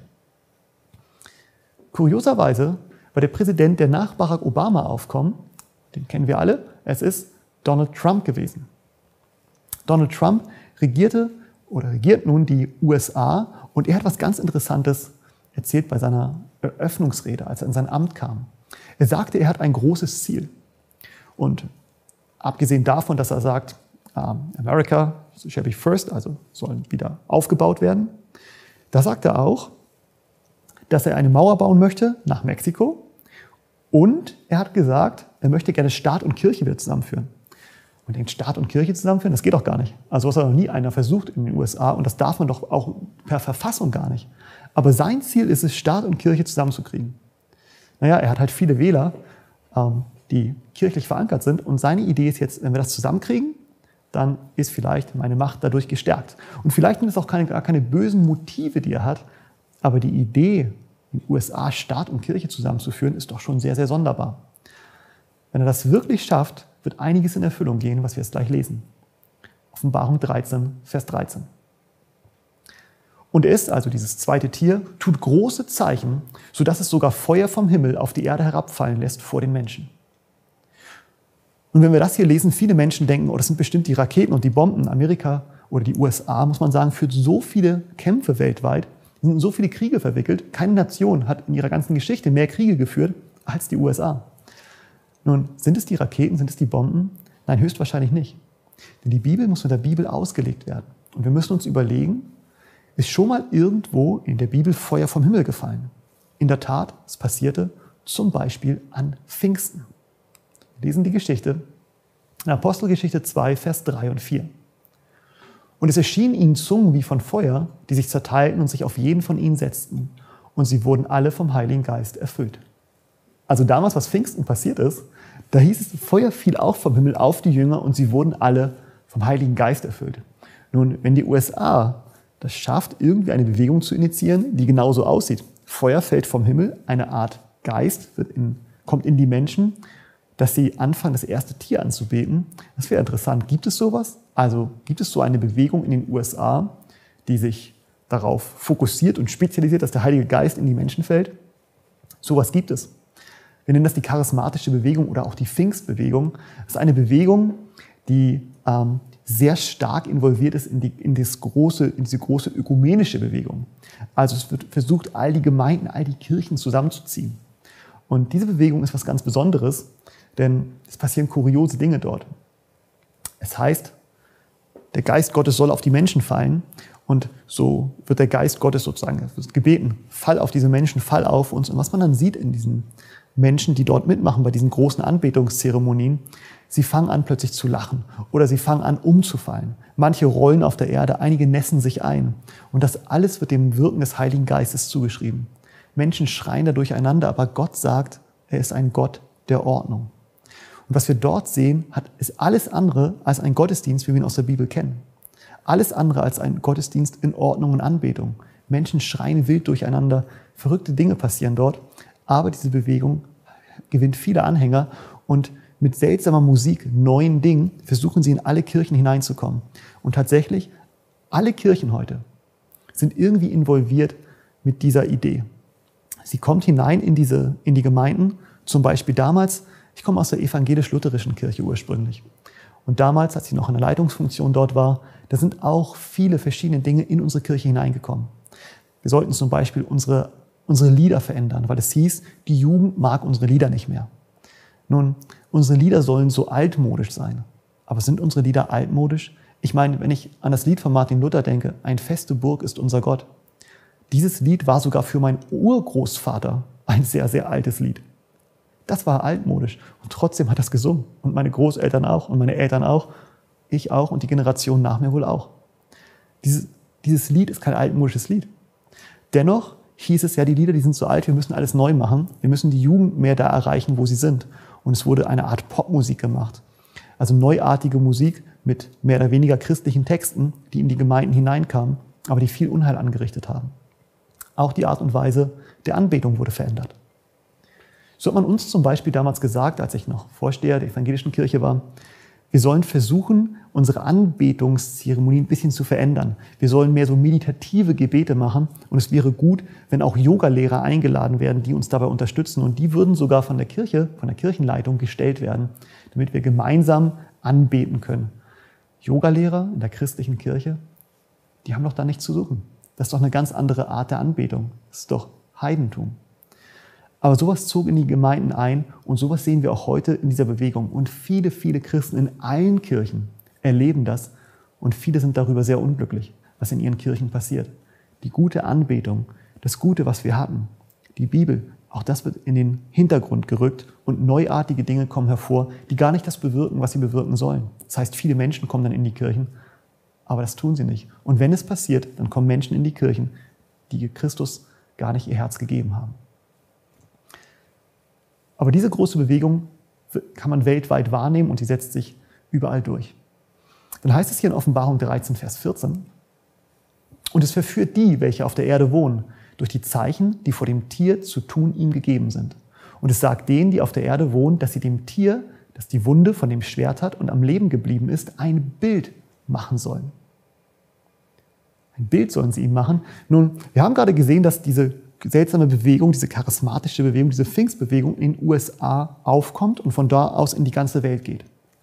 Kurioserweise war der Präsident, der nach Barack Obama aufkommt, den kennen wir alle, es ist Donald Trump gewesen. Donald Trump regiert nun die USA und er hat was ganz Interessantes erzählt bei seiner Eröffnungsrede, als er in sein Amt kam. Er sagte, er hat ein großes Ziel. Und abgesehen davon, dass er sagt, America shall be first, also sollen wieder aufgebaut werden, da sagt er auch, dass er eine Mauer bauen möchte nach Mexiko und er hat gesagt, er möchte gerne Staat und Kirche wieder zusammenführen. Und denkt, Staat und Kirche zusammenführen, das geht doch gar nicht. Also was hat noch nie einer versucht in den USA und das darf man doch auch per Verfassung gar nicht. Aber sein Ziel ist es, Staat und Kirche zusammenzukriegen. Naja, er hat halt viele Wähler, die kirchlich verankert sind und seine Idee ist jetzt, wenn wir das zusammenkriegen, dann ist vielleicht meine Macht dadurch gestärkt. Und vielleicht sind es auch gar keine bösen Motive, die er hat, aber die Idee, in den USA Staat und Kirche zusammenzuführen, ist doch schon sehr, sehr sonderbar. Wenn er das wirklich schafft, wird einiges in Erfüllung gehen, was wir jetzt gleich lesen. Offenbarung 13, Vers 13. Und es, also dieses zweite Tier, tut große Zeichen, sodass es sogar Feuer vom Himmel auf die Erde herabfallen lässt vor den Menschen. Nun, wenn wir das hier lesen, viele Menschen denken, oh, das sind bestimmt die Raketen und die Bomben. Amerika oder die USA, muss man sagen, führt so viele Kämpfe weltweit, sind in so viele Kriege verwickelt. Keine Nation hat in ihrer ganzen Geschichte mehr Kriege geführt als die USA. Nun, sind es die Raketen, sind es die Bomben? Nein, höchstwahrscheinlich nicht. Denn die Bibel muss mit der Bibel ausgelegt werden. Und wir müssen uns überlegen, ist schon mal irgendwo in der Bibel Feuer vom Himmel gefallen? In der Tat, es passierte zum Beispiel an Pfingsten. Wir lesen die Geschichte in Apostelgeschichte 2, Vers 3 und 4. Und es erschienen ihnen Zungen wie von Feuer, die sich zerteilten und sich auf jeden von ihnen setzten. Und sie wurden alle vom Heiligen Geist erfüllt. Also damals, was Pfingsten passiert ist, da hieß es, Feuer fiel auch vom Himmel auf die Jünger und sie wurden alle vom Heiligen Geist erfüllt. Nun, wenn die USA das schafft, irgendwie eine Bewegung zu initiieren, die genauso aussieht, Feuer fällt vom Himmel, eine Art Geist kommt in die Menschen, dass sie anfangen, das erste Tier anzubeten. Das wäre interessant. Gibt es sowas? Also gibt es so eine Bewegung in den USA, die sich darauf fokussiert und spezialisiert, dass der Heilige Geist in die Menschen fällt? Sowas gibt es. Wir nennen das die charismatische Bewegung oder auch die Pfingstbewegung. Das ist eine Bewegung, die sehr stark involviert ist in diese große ökumenische Bewegung. Also es wird versucht, all die Gemeinden, all die Kirchen zusammenzuziehen. Und diese Bewegung ist was ganz Besonderes, denn es passieren kuriose Dinge dort. Es heißt, der Geist Gottes soll auf die Menschen fallen und so wird der Geist Gottes sozusagen, es wird gebeten, fall auf diese Menschen, fall auf uns. Und was man dann sieht in diesen Menschen, die dort mitmachen bei diesen großen Anbetungszeremonien, sie fangen an plötzlich zu lachen oder sie fangen an umzufallen. Manche rollen auf der Erde, einige nässen sich ein. Und das alles wird dem Wirken des Heiligen Geistes zugeschrieben. Menschen schreien da durcheinander, aber Gott sagt, er ist ein Gott der Ordnung. Und was wir dort sehen, ist alles andere als ein Gottesdienst, wie wir ihn aus der Bibel kennen. Alles andere als ein Gottesdienst in Ordnung und Anbetung. Menschen schreien wild durcheinander, verrückte Dinge passieren dort, aber diese Bewegung gewinnt viele Anhänger und mit seltsamer Musik, neuen Dingen, versuchen sie in alle Kirchen hineinzukommen. Und tatsächlich, alle Kirchen heute sind irgendwie involviert mit dieser Idee. Sie kommt hinein in die Gemeinden, zum Beispiel damals, ich komme aus der evangelisch-lutherischen Kirche ursprünglich. Und damals, als ich noch in der Leitungsfunktion dort war, da sind auch viele verschiedene Dinge in unsere Kirche hineingekommen. Wir sollten zum Beispiel unsere Lieder verändern, weil es hieß, die Jugend mag unsere Lieder nicht mehr. Nun, unsere Lieder sollen so altmodisch sein. Aber sind unsere Lieder altmodisch? Ich meine, wenn ich an das Lied von Martin Luther denke, ein feste Burg ist unser Gott. Dieses Lied war sogar für meinen Urgroßvater ein sehr, sehr altes Lied. Das war altmodisch und trotzdem hat er es gesungen. Und meine Großeltern auch und meine Eltern auch, ich auch und die Generation nach mir wohl auch. Dieses Lied ist kein altmodisches Lied. Dennoch hieß es ja, die Lieder, die sind so alt, wir müssen alles neu machen. Wir müssen die Jugend mehr da erreichen, wo sie sind. Und es wurde eine Art Popmusik gemacht. Also neuartige Musik mit mehr oder weniger christlichen Texten, die in die Gemeinden hineinkamen, aber die viel Unheil angerichtet haben. Auch die Art und Weise der Anbetung wurde verändert. So hat man uns zum Beispiel damals gesagt, als ich noch Vorsteher der evangelischen Kirche war, wir sollen versuchen, unsere Anbetungszeremonie ein bisschen zu verändern. Wir sollen mehr so meditative Gebete machen und es wäre gut, wenn auch Yogalehrer eingeladen werden, die uns dabei unterstützen und die würden sogar von der Kirche, von der Kirchenleitung gestellt werden, damit wir gemeinsam anbeten können. Yogalehrer in der christlichen Kirche, die haben doch da nichts zu suchen. Das ist doch eine ganz andere Art der Anbetung. Das ist doch Heidentum. Aber sowas zog in die Gemeinden ein und sowas sehen wir auch heute in dieser Bewegung. Und viele, viele Christen in allen Kirchen erleben das und viele sind darüber sehr unglücklich, was in ihren Kirchen passiert. Die gute Anbetung, das Gute, was wir hatten, die Bibel, auch das wird in den Hintergrund gerückt und neuartige Dinge kommen hervor, die gar nicht das bewirken, was sie bewirken sollen. Das heißt, viele Menschen kommen dann in die Kirchen, aber das tun sie nicht. Und wenn es passiert, dann kommen Menschen in die Kirchen, die Christus gar nicht ihr Herz gegeben haben. Aber diese große Bewegung kann man weltweit wahrnehmen und die setzt sich überall durch. Dann heißt es hier in Offenbarung 13, Vers 14, und es verführt die, welche auf der Erde wohnen, durch die Zeichen, die vor dem Tier zu tun ihm gegeben sind. Und es sagt denen, die auf der Erde wohnen, dass sie dem Tier, das die Wunde von dem Schwert hat und am Leben geblieben ist, ein Bild machen sollen. Ein Bild sollen sie ihm machen. Nun, wir haben gerade gesehen, dass diese seltsame Bewegung, diese charismatische Bewegung, diese Pfingstbewegung in den USA aufkommt und von da aus in die ganze Welt geht.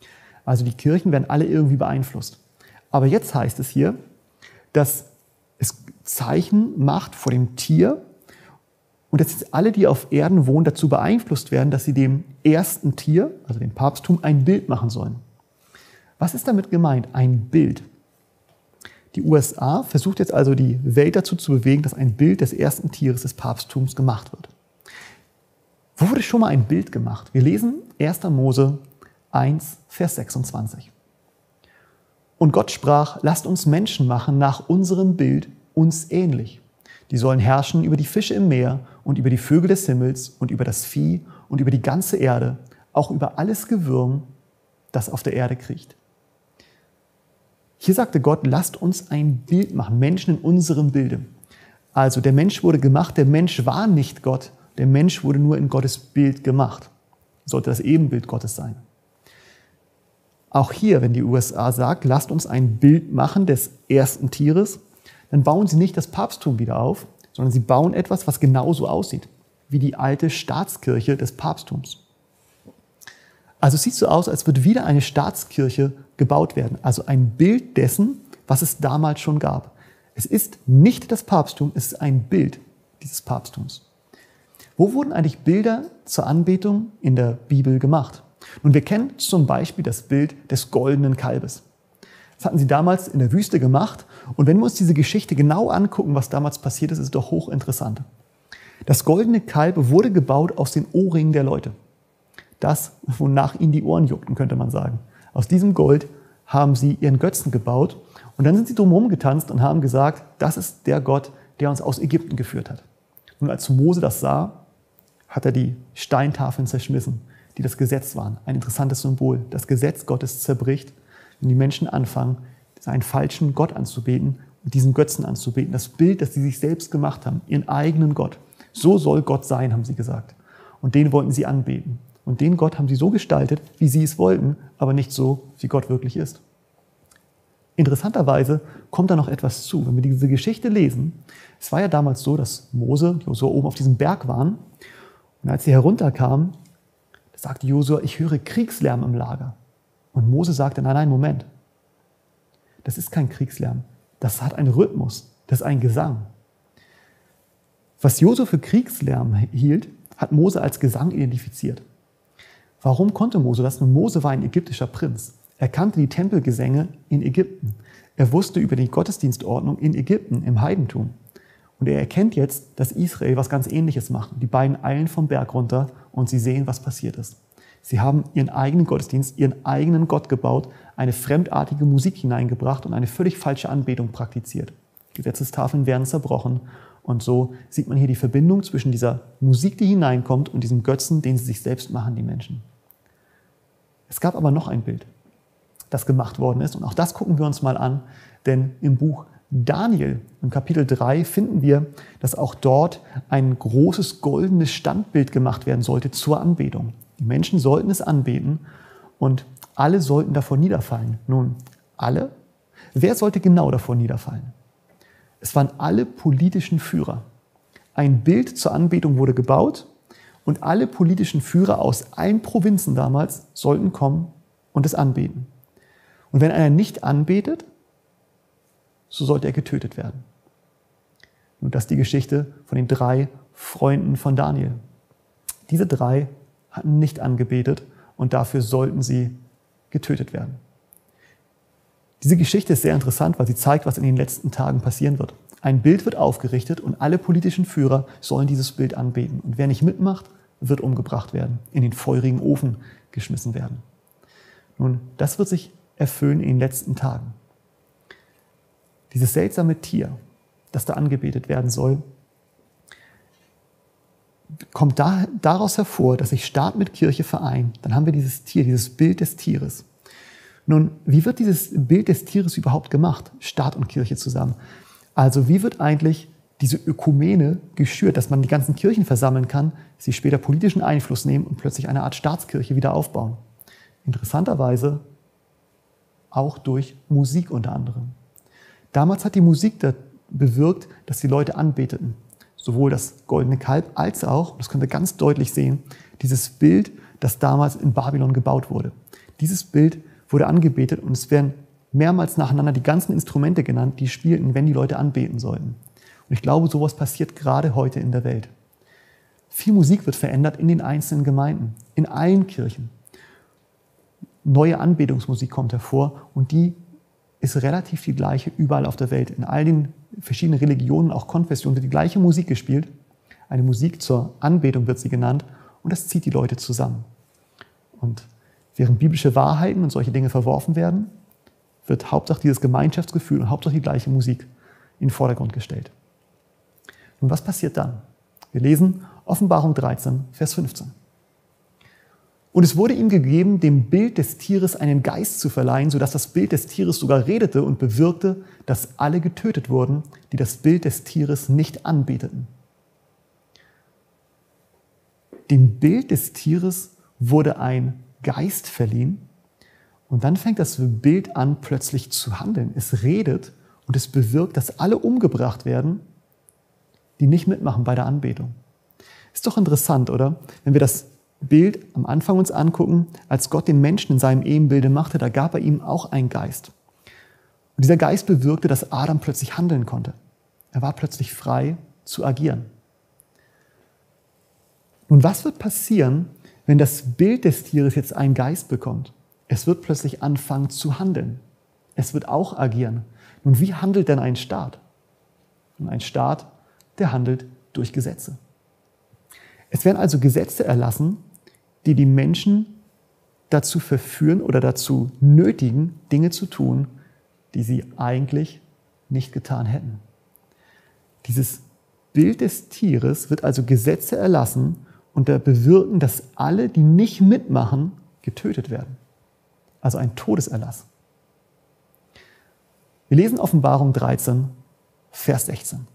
Also die Kirchen werden alle irgendwie beeinflusst. Aber jetzt heißt es hier, dass es Zeichen macht vor dem Tier und dass jetzt alle, die auf Erden wohnen, dazu beeinflusst werden, dass sie dem ersten Tier, also dem Papsttum, ein Bild machen sollen. Was ist damit gemeint? Ein Bild. Die USA versucht jetzt also die Welt dazu zu bewegen, dass ein Bild des ersten Tieres des Papsttums gemacht wird. Wo wurde schon mal ein Bild gemacht? Wir lesen 1. Mose 1, Vers 26. Und Gott sprach, lasst uns Menschen machen nach unserem Bild, uns ähnlich. Die sollen herrschen über die Fische im Meer und über die Vögel des Himmels und über das Vieh und über die ganze Erde, auch über alles Gewürm, das auf der Erde kriecht. Hier sagte Gott, lasst uns ein Bild machen, Menschen in unserem Bilde. Also der Mensch wurde gemacht, der Mensch war nicht Gott, der Mensch wurde nur in Gottes Bild gemacht. Sollte das Ebenbild Gottes sein. Auch hier, wenn die USA sagt, lasst uns ein Bild machen des ersten Tieres, dann bauen sie nicht das Papsttum wieder auf, sondern sie bauen etwas, was genauso aussieht, wie die alte Staatskirche des Papsttums. Also es sieht so aus, als würde wieder eine Staatskirche gebaut werden, also ein Bild dessen, was es damals schon gab. Es ist nicht das Papsttum, es ist ein Bild dieses Papsttums. Wo wurden eigentlich Bilder zur Anbetung in der Bibel gemacht? Nun, wir kennen zum Beispiel das Bild des goldenen Kalbes. Das hatten sie damals in der Wüste gemacht. Und wenn wir uns diese Geschichte genau angucken, was damals passiert ist, ist es doch hochinteressant. Das goldene Kalb wurde gebaut aus den Ohrringen der Leute. Das, wonach ihnen die Ohren juckten, könnte man sagen. Aus diesem Gold haben sie ihren Götzen gebaut. Und dann sind sie drumherum getanzt und haben gesagt, das ist der Gott, der uns aus Ägypten geführt hat. Und als Mose das sah, hat er die Steintafeln zerschmissen, die das Gesetz waren. Ein interessantes Symbol. Das Gesetz Gottes zerbricht, wenn die Menschen anfangen, einen falschen Gott anzubeten und diesen Götzen anzubeten. Das Bild, das sie sich selbst gemacht haben, ihren eigenen Gott. So soll Gott sein, haben sie gesagt. Und den wollten sie anbeten. Und den Gott haben sie so gestaltet, wie sie es wollten, aber nicht so, wie Gott wirklich ist. Interessanterweise kommt da noch etwas zu. Wenn wir diese Geschichte lesen, es war ja damals so, dass Mose, Josua oben auf diesem Berg waren. Und als sie herunterkamen, sagte Josua, ich höre Kriegslärm im Lager. Und Mose sagte, nein, Moment. Das ist kein Kriegslärm. Das hat einen Rhythmus. Das ist ein Gesang. Was Josua für Kriegslärm hielt, hat Mose als Gesang identifiziert. Warum konnte Mose das? Nun, Mose war ein ägyptischer Prinz. Er kannte die Tempelgesänge in Ägypten. Er wusste über die Gottesdienstordnung in Ägypten, im Heidentum. Und er erkennt jetzt, dass Israel was ganz Ähnliches macht. Die beiden eilen vom Berg runter und sie sehen, was passiert ist. Sie haben ihren eigenen Gottesdienst, ihren eigenen Gott gebaut, eine fremdartige Musik hineingebracht und eine völlig falsche Anbetung praktiziert. Gesetzestafeln werden zerbrochen und so sieht man hier die Verbindung zwischen dieser Musik, die hineinkommt, und diesem Götzen, den sie sich selbst machen, die Menschen. Es gab aber noch ein Bild, das gemacht worden ist, und auch das gucken wir uns mal an, denn im Buch Daniel, im Kapitel 3, finden wir, dass auch dort ein großes goldenes Standbild gemacht werden sollte zur Anbetung. Die Menschen sollten es anbeten und alle sollten davor niederfallen. Nun, alle? Wer sollte genau davor niederfallen? Es waren alle politischen Führer. Ein Bild zur Anbetung wurde gebaut und alle politischen Führer aus allen Provinzen damals sollten kommen und es anbeten. Und wenn einer nicht anbetet, so sollte er getötet werden. Und das ist die Geschichte von den 3 Freunden von Daniel. Diese 3 hatten nicht angebetet und dafür sollten sie getötet werden. Diese Geschichte ist sehr interessant, weil sie zeigt, was in den letzten Tagen passieren wird. Ein Bild wird aufgerichtet und alle politischen Führer sollen dieses Bild anbeten. Und wer nicht mitmacht, wird umgebracht werden, in den feurigen Ofen geschmissen werden. Nun, das wird sich erfüllen in den letzten Tagen. Dieses seltsame Tier, das da angebetet werden soll, kommt daraus hervor, dass sich Staat mit Kirche vereint. Dann haben wir dieses Tier, dieses Bild des Tieres. Nun, wie wird dieses Bild des Tieres überhaupt gemacht? Staat und Kirche zusammen. Also wie wird eigentlich diese Ökumene geschürt, dass man die ganzen Kirchen versammeln kann, sie später politischen Einfluss nehmen und plötzlich eine Art Staatskirche wieder aufbauen? Interessanterweise auch durch Musik unter anderem. Damals hat die Musik bewirkt, dass die Leute anbeteten. Sowohl das goldene Kalb als auch, das können wir ganz deutlich sehen, dieses Bild, das damals in Babylon gebaut wurde. Dieses Bild wurde angebetet und es werden mehrmals nacheinander die ganzen Instrumente genannt, die spielten, wenn die Leute anbeten sollten. Und ich glaube, sowas passiert gerade heute in der Welt. Viel Musik wird verändert in den einzelnen Gemeinden, in allen Kirchen. Neue Anbetungsmusik kommt hervor und die ist relativ die gleiche überall auf der Welt. In all den verschiedenen Religionen, auch Konfessionen, wird die gleiche Musik gespielt. Eine Musik zur Anbetung wird sie genannt und das zieht die Leute zusammen. Und während biblische Wahrheiten und solche Dinge verworfen werden, wird Hauptsache dieses Gemeinschaftsgefühl und Hauptsache die gleiche Musik in den Vordergrund gestellt. Nun, was passiert dann? Wir lesen Offenbarung 13, Vers 15. Und es wurde ihm gegeben, dem Bild des Tieres einen Geist zu verleihen, sodass das Bild des Tieres sogar redete und bewirkte, dass alle getötet wurden, die das Bild des Tieres nicht anbeteten. Dem Bild des Tieres wurde ein Geist verliehen und dann fängt das Bild an, plötzlich zu handeln. Es redet und es bewirkt, dass alle umgebracht werden, die nicht mitmachen bei der Anbetung. Ist doch interessant, oder? Wenn wir das Bild am Anfang uns angucken, als Gott den Menschen in seinem Ebenbilde machte, da gab er ihm auch einen Geist. Und dieser Geist bewirkte, dass Adam plötzlich handeln konnte. Er war plötzlich frei zu agieren. Nun, was wird passieren, wenn das Bild des Tieres jetzt einen Geist bekommt? Es wird plötzlich anfangen zu handeln. Es wird auch agieren. Nun, wie handelt denn ein Staat? Und ein Staat, der handelt durch Gesetze. Es werden also Gesetze erlassen, die die Menschen dazu verführen oder dazu nötigen, Dinge zu tun, die sie eigentlich nicht getan hätten. Dieses Bild des Tieres wird also Gesetze erlassen und da bewirken, dass alle, die nicht mitmachen, getötet werden. Also ein Todeserlass. Wir lesen Offenbarung 13, Vers 16.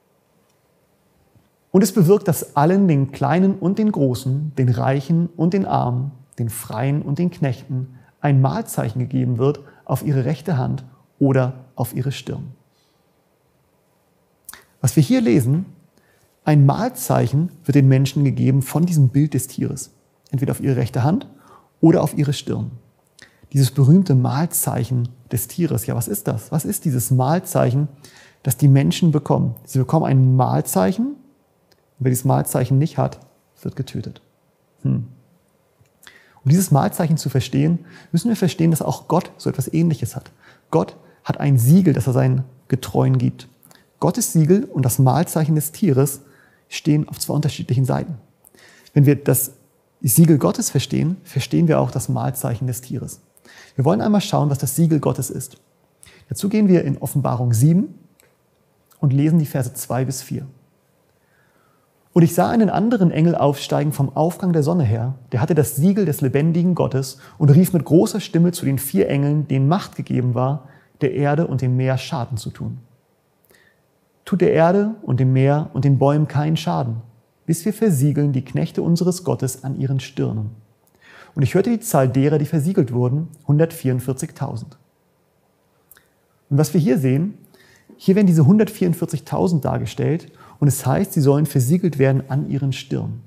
Und es bewirkt, dass allen, den Kleinen und den Großen, den Reichen und den Armen, den Freien und den Knechten, ein Mahlzeichen gegeben wird auf ihre rechte Hand oder auf ihre Stirn. Was wir hier lesen, ein Mahlzeichen wird den Menschen gegeben von diesem Bild des Tieres. Entweder auf ihre rechte Hand oder auf ihre Stirn. Dieses berühmte Mahlzeichen des Tieres, ja, was ist das? Was ist dieses Mahlzeichen, das die Menschen bekommen? Sie bekommen ein Mahlzeichen. Wer dieses Mahlzeichen nicht hat, wird getötet. Um dieses Mahlzeichen zu verstehen, müssen wir verstehen, dass auch Gott so etwas Ähnliches hat. Gott hat ein Siegel, das er seinen Getreuen gibt. Gottes Siegel und das Mahlzeichen des Tieres stehen auf zwei unterschiedlichen Seiten. Wenn wir das Siegel Gottes verstehen, verstehen wir auch das Mahlzeichen des Tieres. Wir wollen einmal schauen, was das Siegel Gottes ist. Dazu gehen wir in Offenbarung 7 und lesen die Verse 2 bis 4. Und ich sah einen anderen Engel aufsteigen vom Aufgang der Sonne her, der hatte das Siegel des lebendigen Gottes und rief mit großer Stimme zu den 4 Engeln, denen Macht gegeben war, der Erde und dem Meer Schaden zu tun. Tut der Erde und dem Meer und den Bäumen keinen Schaden, bis wir versiegeln die Knechte unseres Gottes an ihren Stirnen. Und ich hörte die Zahl derer, die versiegelt wurden, 144.000. Und was wir hier sehen, hier werden diese 144.000 dargestellt und es heißt, sie sollen versiegelt werden an ihren Stirn.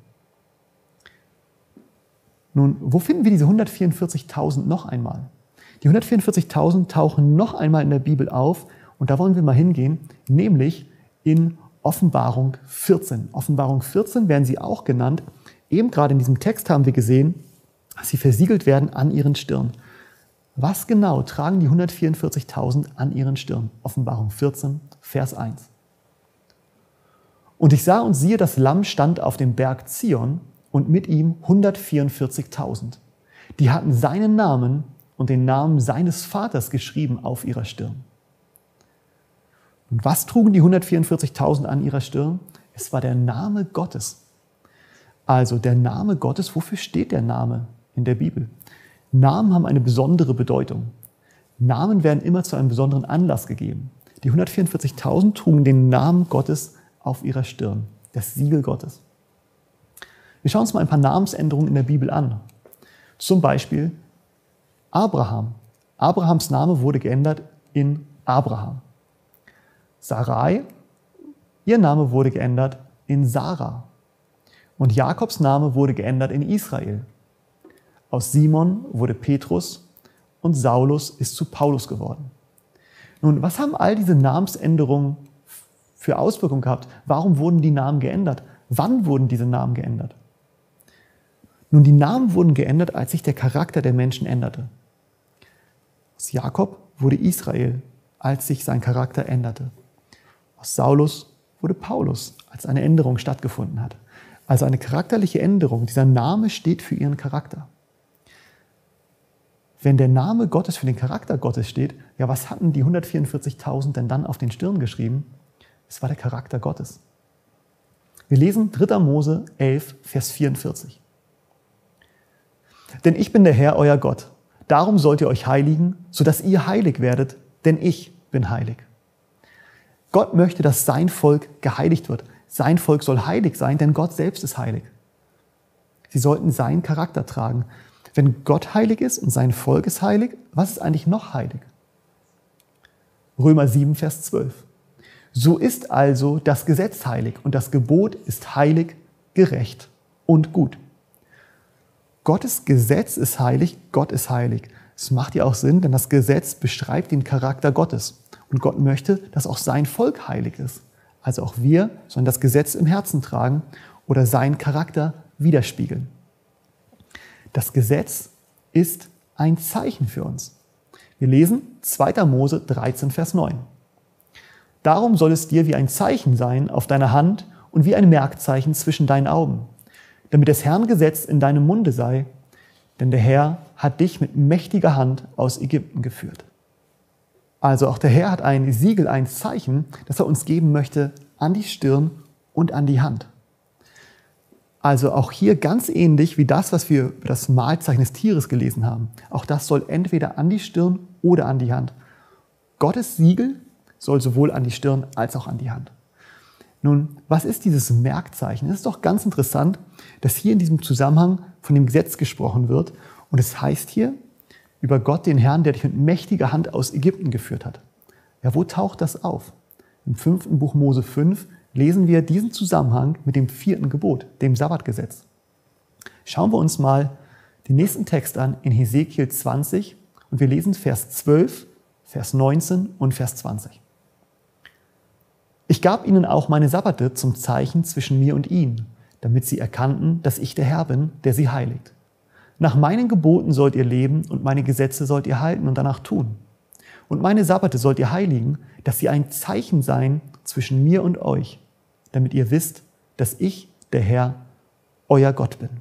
Nun, wo finden wir diese 144.000 noch einmal? Die 144.000 tauchen noch einmal in der Bibel auf und da wollen wir mal hingehen, nämlich in Offenbarung 14. Offenbarung 14 werden sie auch genannt. Eben gerade in diesem Text haben wir gesehen, dass sie versiegelt werden an ihren Stirn. Was genau tragen die 144.000 an ihren Stirn? Offenbarung 14, Vers 1. Und ich sah und siehe, das Lamm stand auf dem Berg Zion und mit ihm 144.000. Die hatten seinen Namen und den Namen seines Vaters geschrieben auf ihrer Stirn. Und was trugen die 144.000 an ihrer Stirn? Es war der Name Gottes. Also der Name Gottes, wofür steht der Name in der Bibel? Namen haben eine besondere Bedeutung. Namen werden immer zu einem besonderen Anlass gegeben. Die 144.000 trugen den Namen Gottes auf ihrer Stirn, das Siegel Gottes. Wir schauen uns mal ein paar Namensänderungen in der Bibel an. Zum Beispiel Abraham. Abrahams Name wurde geändert in Abraham. Sarai, ihr Name wurde geändert in Sarah. Und Jakobs Name wurde geändert in Israel. Aus Simon wurde Petrus und Saulus ist zu Paulus geworden. Nun, was haben all diese Namensänderungen für Auswirkungen gehabt? Warum wurden die Namen geändert? Wann wurden diese Namen geändert? Nun, die Namen wurden geändert, als sich der Charakter der Menschen änderte. Aus Jakob wurde Israel, als sich sein Charakter änderte. Aus Saulus wurde Paulus, als eine Änderung stattgefunden hat. Also eine charakterliche Änderung. Dieser Name steht für ihren Charakter. Wenn der Name Gottes für den Charakter Gottes steht, ja, was hatten die 144.000 denn dann auf den Stirn geschrieben? Es war der Charakter Gottes. Wir lesen 3. Mose 11, Vers 44. Denn ich bin der Herr, euer Gott. Darum sollt ihr euch heiligen, sodass ihr heilig werdet, denn ich bin heilig. Gott möchte, dass sein Volk geheiligt wird. Sein Volk soll heilig sein, denn Gott selbst ist heilig. Sie sollten seinen Charakter tragen. Wenn Gott heilig ist und sein Volk ist heilig, was ist eigentlich noch heilig? Römer 7, Vers 12. So ist also das Gesetz heilig und das Gebot ist heilig, gerecht und gut. Gottes Gesetz ist heilig, Gott ist heilig. Es macht ja auch Sinn, denn das Gesetz beschreibt den Charakter Gottes. Und Gott möchte, dass auch sein Volk heilig ist. Also auch wir sollen das Gesetz im Herzen tragen oder seinen Charakter widerspiegeln. Das Gesetz ist ein Zeichen für uns. Wir lesen 2. Mose 13, Vers 9. Darum soll es dir wie ein Zeichen sein auf deiner Hand und wie ein Merkzeichen zwischen deinen Augen, damit des Herrn Gesetz in deinem Munde sei, denn der Herr hat dich mit mächtiger Hand aus Ägypten geführt. Also auch der Herr hat ein Siegel, ein Zeichen, das er uns geben möchte an die Stirn und an die Hand. Also auch hier ganz ähnlich wie das, was wir über das Mahlzeichen des Tieres gelesen haben. Auch das soll entweder an die Stirn oder an die Hand. Gottes Siegel soll sowohl an die Stirn als auch an die Hand. Nun, was ist dieses Merkzeichen? Es ist doch ganz interessant, dass hier in diesem Zusammenhang von dem Gesetz gesprochen wird. Und es heißt hier über Gott, den Herrn, der dich mit mächtiger Hand aus Ägypten geführt hat. Ja, wo taucht das auf? Im 5. Buch Mose 5 lesen wir diesen Zusammenhang mit dem 4. Gebot, dem Sabbatgesetz. Schauen wir uns mal den nächsten Text an in Hesekiel 20 und wir lesen Vers 12, Vers 19 und Vers 20. Ich gab ihnen auch meine Sabbate zum Zeichen zwischen mir und ihnen, damit sie erkannten, dass ich der Herr bin, der sie heiligt. Nach meinen Geboten sollt ihr leben und meine Gesetze sollt ihr halten und danach tun. Und meine Sabbate sollt ihr heiligen, dass sie ein Zeichen seien zwischen mir und euch, damit ihr wisst, dass ich, der Herr, euer Gott bin.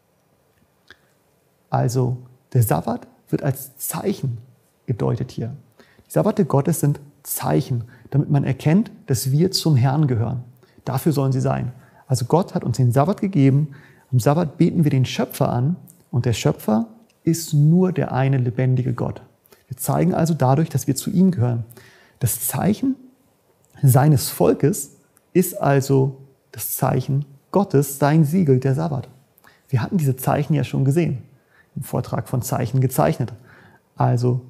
Also der Sabbat wird als Zeichen gedeutet hier. Die Sabbate Gottes sind Zeichen, damit man erkennt, dass wir zum Herrn gehören. Dafür sollen sie sein. Also Gott hat uns den Sabbat gegeben. Am Sabbat beten wir den Schöpfer an und der Schöpfer ist nur der eine lebendige Gott. Wir zeigen also dadurch, dass wir zu ihm gehören. Das Zeichen seines Volkes ist also das Zeichen Gottes, sein Siegel, der Sabbat. Wir hatten diese Zeichen ja schon gesehen, im Vortrag von Zeichen gezeichnet. Also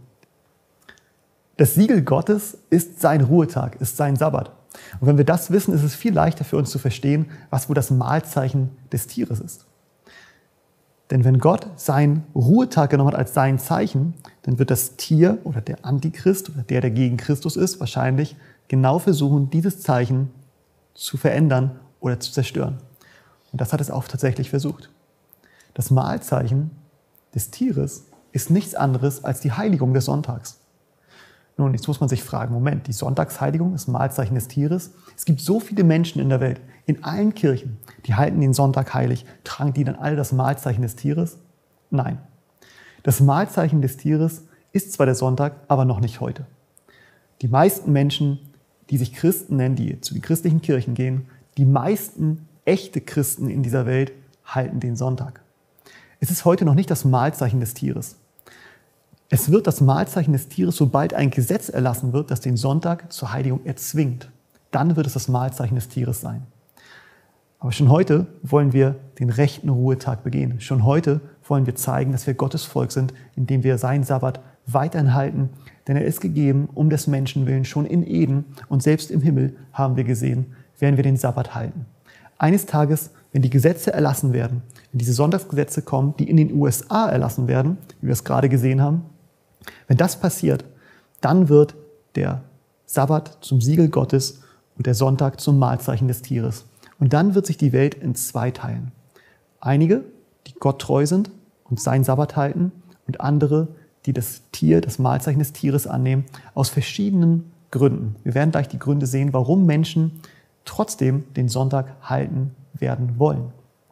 das Siegel Gottes ist sein Ruhetag, ist sein Sabbat. Und wenn wir das wissen, ist es viel leichter für uns zu verstehen, was wohl das Mahlzeichen des Tieres ist. Denn wenn Gott seinen Ruhetag genommen hat als sein Zeichen, dann wird das Tier oder der Antichrist oder der gegen Christus ist, wahrscheinlich genau versuchen, dieses Zeichen zu verändern oder zu zerstören. Und das hat es auch tatsächlich versucht. Das Mahlzeichen des Tieres ist nichts anderes als die Heiligung des Sonntags. Nun, jetzt muss man sich fragen, Moment, die Sonntagsheiligung, das Mahlzeichen des Tieres. Es gibt so viele Menschen in der Welt, in allen Kirchen, die halten den Sonntag heilig. Tragen die dann alle das Mahlzeichen des Tieres? Nein. Das Mahlzeichen des Tieres ist zwar der Sonntag, aber noch nicht heute. Die meisten Menschen, die sich Christen nennen, die zu den christlichen Kirchen gehen, die meisten echte Christen in dieser Welt halten den Sonntag. Es ist heute noch nicht das Mahlzeichen des Tieres. Es wird das Mahlzeichen des Tieres, sobald ein Gesetz erlassen wird, das den Sonntag zur Heiligung erzwingt. Dann wird es das Mahlzeichen des Tieres sein. Aber schon heute wollen wir den rechten Ruhetag begehen. Schon heute wollen wir zeigen, dass wir Gottes Volk sind, indem wir seinen Sabbat weiterhin halten. Denn er ist gegeben um des Menschen willen schon in Eden und selbst im Himmel haben wir gesehen, werden wir den Sabbat halten. Eines Tages, wenn die Gesetze erlassen werden, wenn diese Sonntagsgesetze kommen, die in den USA erlassen werden, wie wir es gerade gesehen haben, Wenn das passiert, dann wird der Sabbat zum Siegel Gottes und der Sonntag zum Mahlzeichen des Tieres. Und dann wird sich die Welt in zwei teilen. Einige, die Gott treu sind und seinen Sabbat halten, und andere, die das Tier, das Mahlzeichen des Tieres annehmen, aus verschiedenen Gründen. Wir werden gleich die Gründe sehen, warum Menschen trotzdem den Sonntag halten werden wollen.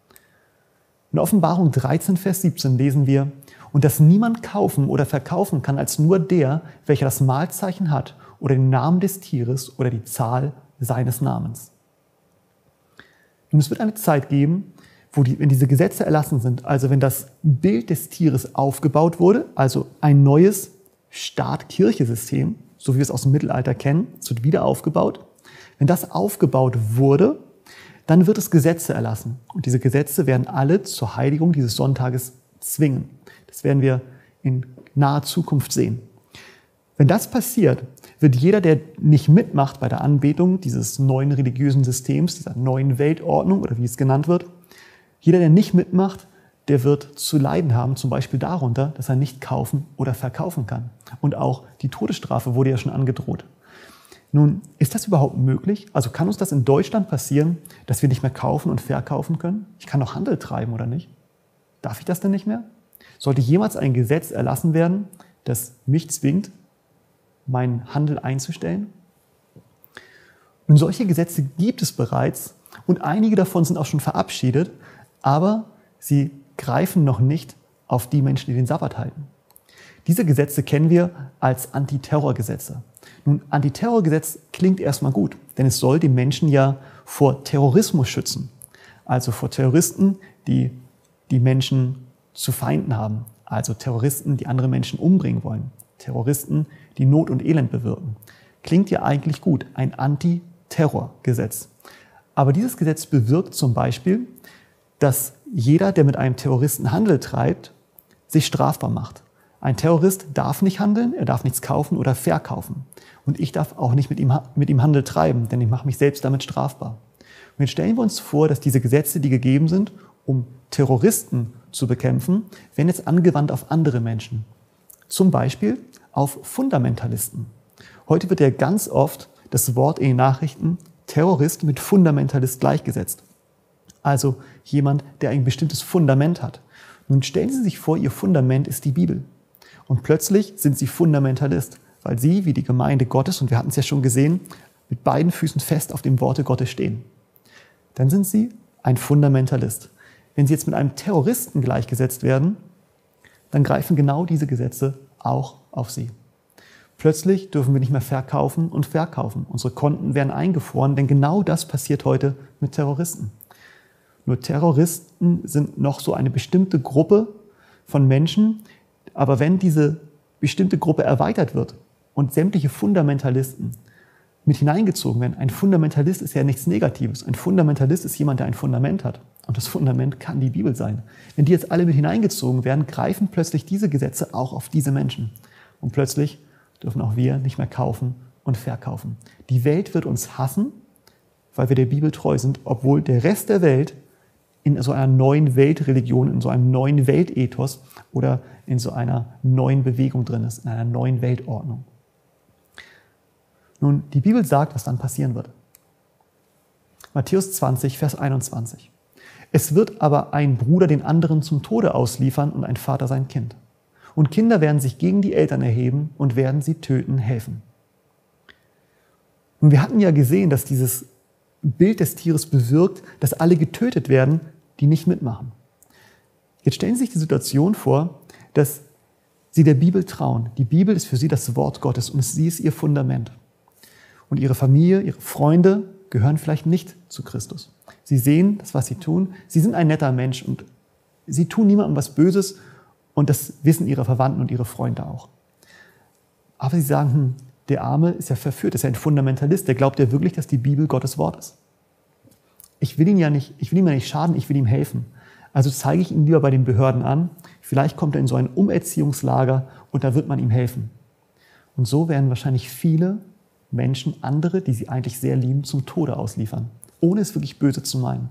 In Offenbarung 13, Vers 17 lesen wir: Und dass niemand kaufen oder verkaufen kann als nur der, welcher das Mahlzeichen hat oder den Namen des Tieres oder die Zahl seines Namens. Nun, es wird eine Zeit geben, wenn diese Gesetze erlassen sind, also wenn das Bild des Tieres aufgebaut wurde, also ein neues Staat-Kirche-System, so wie wir es aus dem Mittelalter kennen, es wird wieder aufgebaut. Wenn das aufgebaut wurde, dann wird es Gesetze erlassen. Und diese Gesetze werden alle zur Heiligung dieses Sonntages zwingen. Das werden wir in naher Zukunft sehen. Wenn das passiert, wird jeder, der nicht mitmacht bei der Anbetung dieses neuen religiösen Systems, dieser neuen Weltordnung oder wie es genannt wird, jeder, der nicht mitmacht, der wird zu leiden haben, zum Beispiel darunter, dass er nicht kaufen oder verkaufen kann. Und auch die Todesstrafe wurde ja schon angedroht. Nun, ist das überhaupt möglich? Also kann uns das in Deutschland passieren, dass wir nicht mehr kaufen und verkaufen können? Ich kann doch Handel treiben, oder nicht? Darf ich das denn nicht mehr? Sollte jemals ein Gesetz erlassen werden, das mich zwingt, meinen Handel einzustellen? Nun, solche Gesetze gibt es bereits und einige davon sind auch schon verabschiedet, aber sie greifen noch nicht auf die Menschen, die den Sabbat halten. Diese Gesetze kennen wir als Antiterrorgesetze. Nun, Antiterrorgesetz klingt erstmal gut, denn es soll die Menschen ja vor Terrorismus schützen. Also vor Terroristen, die die Menschen zu Feinden haben. Also Terroristen, die andere Menschen umbringen wollen. Terroristen, die Not und Elend bewirken. Klingt ja eigentlich gut, ein Antiterrorgesetz. Aber dieses Gesetz bewirkt zum Beispiel, dass jeder, der mit einem Terroristen Handel treibt, sich strafbar macht. Ein Terrorist darf nicht handeln, er darf nichts kaufen oder verkaufen. Und ich darf auch nicht mit ihm Handel treiben, denn ich mache mich selbst damit strafbar. Und jetzt stellen wir uns vor, dass diese Gesetze, die gegeben sind, um Terroristen zu bekämpfen, werden jetzt angewandt auf andere Menschen. Zum Beispiel auf Fundamentalisten. Heute wird ja ganz oft das Wort in den Nachrichten Terrorist mit Fundamentalist gleichgesetzt. Also jemand, der ein bestimmtes Fundament hat. Nun stellen Sie sich vor, Ihr Fundament ist die Bibel. Und plötzlich sind Sie Fundamentalist, weil Sie, wie die Gemeinde Gottes, und wir hatten es ja schon gesehen, mit beiden Füßen fest auf dem Worte Gottes stehen. Dann sind Sie ein Fundamentalist. Wenn Sie jetzt mit einem Terroristen gleichgesetzt werden, dann greifen genau diese Gesetze auch auf Sie. Plötzlich dürfen wir nicht mehr verkaufen und verkaufen. Unsere Konten werden eingefroren, denn genau das passiert heute mit Terroristen. Nur Terroristen sind noch so eine bestimmte Gruppe von Menschen, aber wenn diese bestimmte Gruppe erweitert wird und sämtliche Fundamentalisten mit hineingezogen werden, ein Fundamentalist ist ja nichts Negatives. Ein Fundamentalist ist jemand, der ein Fundament hat. Und das Fundament kann die Bibel sein. Wenn die jetzt alle mit hineingezogen werden, greifen plötzlich diese Gesetze auch auf diese Menschen. Und plötzlich dürfen auch wir nicht mehr kaufen und verkaufen. Die Welt wird uns hassen, weil wir der Bibel treu sind, obwohl der Rest der Welt in so einer neuen Weltreligion, in so einem neuen Weltethos oder in so einer neuen Bewegung drin ist, in einer neuen Weltordnung. Nun, die Bibel sagt, was dann passieren wird. Matthäus 20, Vers 21. Es wird aber ein Bruder den anderen zum Tode ausliefern und ein Vater sein Kind. Und Kinder werden sich gegen die Eltern erheben und werden sie töten helfen. Und wir hatten ja gesehen, dass dieses Bild des Tieres bewirkt, dass alle getötet werden, die nicht mitmachen. Jetzt stellen Sie sich die Situation vor, dass Sie der Bibel trauen. Die Bibel ist für Sie das Wort Gottes und sie ist Ihr Fundament. Und Ihre Familie, Ihre Freunde gehören vielleicht nicht zu Christus. Sie sehen das, was Sie tun. Sie sind ein netter Mensch und Sie tun niemandem was Böses und das wissen Ihre Verwandten und Ihre Freunde auch. Aber Sie sagen, der Arme ist ja verführt, ist ja ein Fundamentalist, der glaubt ja wirklich, dass die Bibel Gottes Wort ist. Ich will ihm ja nicht schaden, ich will ihm helfen. Also zeige ich ihn lieber bei den Behörden an. Vielleicht kommt er in so ein Umerziehungslager und da wird man ihm helfen. Und so werden wahrscheinlich viele Menschen andere, die sie eigentlich sehr lieben, zum Tode ausliefern, ohne es wirklich böse zu meinen.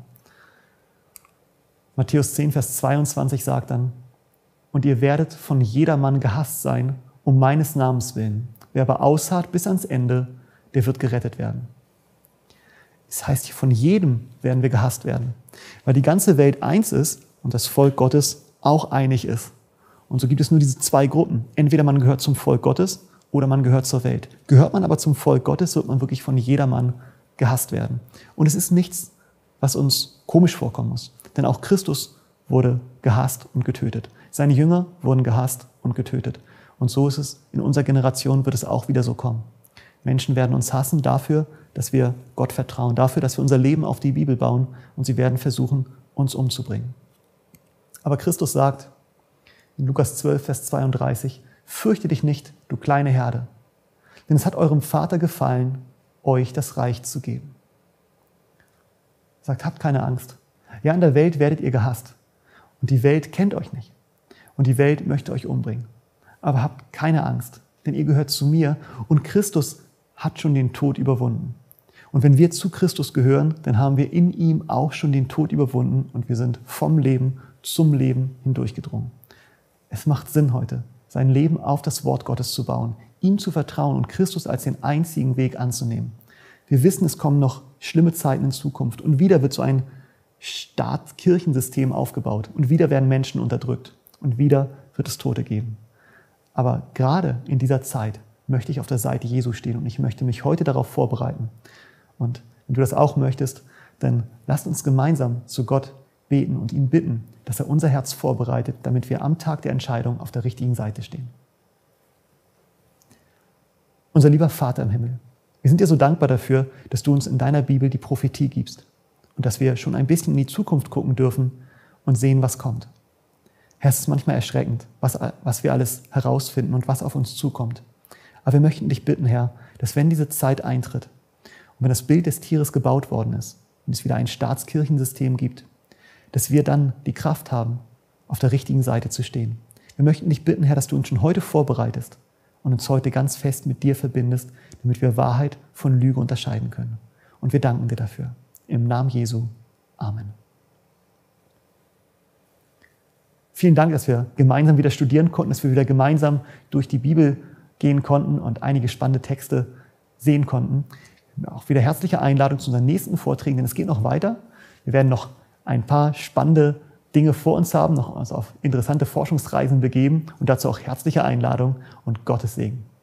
Matthäus 10, Vers 22 sagt dann: Und ihr werdet von jedermann gehasst sein um meines Namens willen. Wer aber ausharrt bis ans Ende, der wird gerettet werden. Das heißt, von jedem werden wir gehasst werden, weil die ganze Welt eins ist und das Volk Gottes auch einig ist. Und so gibt es nur diese zwei Gruppen. Entweder man gehört zum Volk Gottes oder man gehört zur Welt. Gehört man aber zum Volk Gottes, wird man wirklich von jedermann gehasst werden. Und es ist nichts, was uns komisch vorkommen muss. Denn auch Christus wurde gehasst und getötet. Seine Jünger wurden gehasst und getötet. Und so ist es, in unserer Generation wird es auch wieder so kommen. Menschen werden uns hassen dafür, dass wir Gott vertrauen, dafür, dass wir unser Leben auf die Bibel bauen und sie werden versuchen, uns umzubringen. Aber Christus sagt in Lukas 12, Vers 32, fürchte dich nicht, du kleine Herde, denn es hat eurem Vater gefallen, euch das Reich zu geben. Er sagt, habt keine Angst. Ja, in der Welt werdet ihr gehasst und die Welt kennt euch nicht und die Welt möchte euch umbringen. Aber habt keine Angst, denn ihr gehört zu mir und Christus hat schon den Tod überwunden. Und wenn wir zu Christus gehören, dann haben wir in ihm auch schon den Tod überwunden und wir sind vom Leben zum Leben hindurchgedrungen. Es macht Sinn heute, sein Leben auf das Wort Gottes zu bauen, ihm zu vertrauen und Christus als den einzigen Weg anzunehmen. Wir wissen, es kommen noch schlimme Zeiten in Zukunft und wieder wird so ein Staatskirchensystem aufgebaut und wieder werden Menschen unterdrückt und wieder wird es Tote geben. Aber gerade in dieser Zeit möchte ich auf der Seite Jesu stehen und ich möchte mich heute darauf vorbereiten. Und wenn du das auch möchtest, dann lasst uns gemeinsam zu Gott beten und ihn bitten, dass er unser Herz vorbereitet, damit wir am Tag der Entscheidung auf der richtigen Seite stehen. Unser lieber Vater im Himmel, wir sind dir so dankbar dafür, dass du uns in deiner Bibel die Prophetie gibst und dass wir schon ein bisschen in die Zukunft gucken dürfen und sehen, was kommt. Herr, es ist manchmal erschreckend, was wir alles herausfinden und was auf uns zukommt. Aber wir möchten dich bitten, Herr, dass wenn diese Zeit eintritt und wenn das Bild des Tieres gebaut worden ist und es wieder ein Staatskirchensystem gibt, dass wir dann die Kraft haben, auf der richtigen Seite zu stehen. Wir möchten dich bitten, Herr, dass du uns schon heute vorbereitest und uns heute ganz fest mit dir verbindest, damit wir Wahrheit von Lüge unterscheiden können. Und wir danken dir dafür. Im Namen Jesu. Amen. Vielen Dank, dass wir gemeinsam wieder studieren konnten, dass wir wieder gemeinsam durch die Bibel gehen konnten und einige spannende Texte sehen konnten. Auch wieder herzliche Einladung zu unseren nächsten Vorträgen, denn es geht noch weiter. Wir werden noch ein paar spannende Dinge vor uns haben, noch uns auf interessante Forschungsreisen begeben und dazu auch herzliche Einladung und Gottes Segen.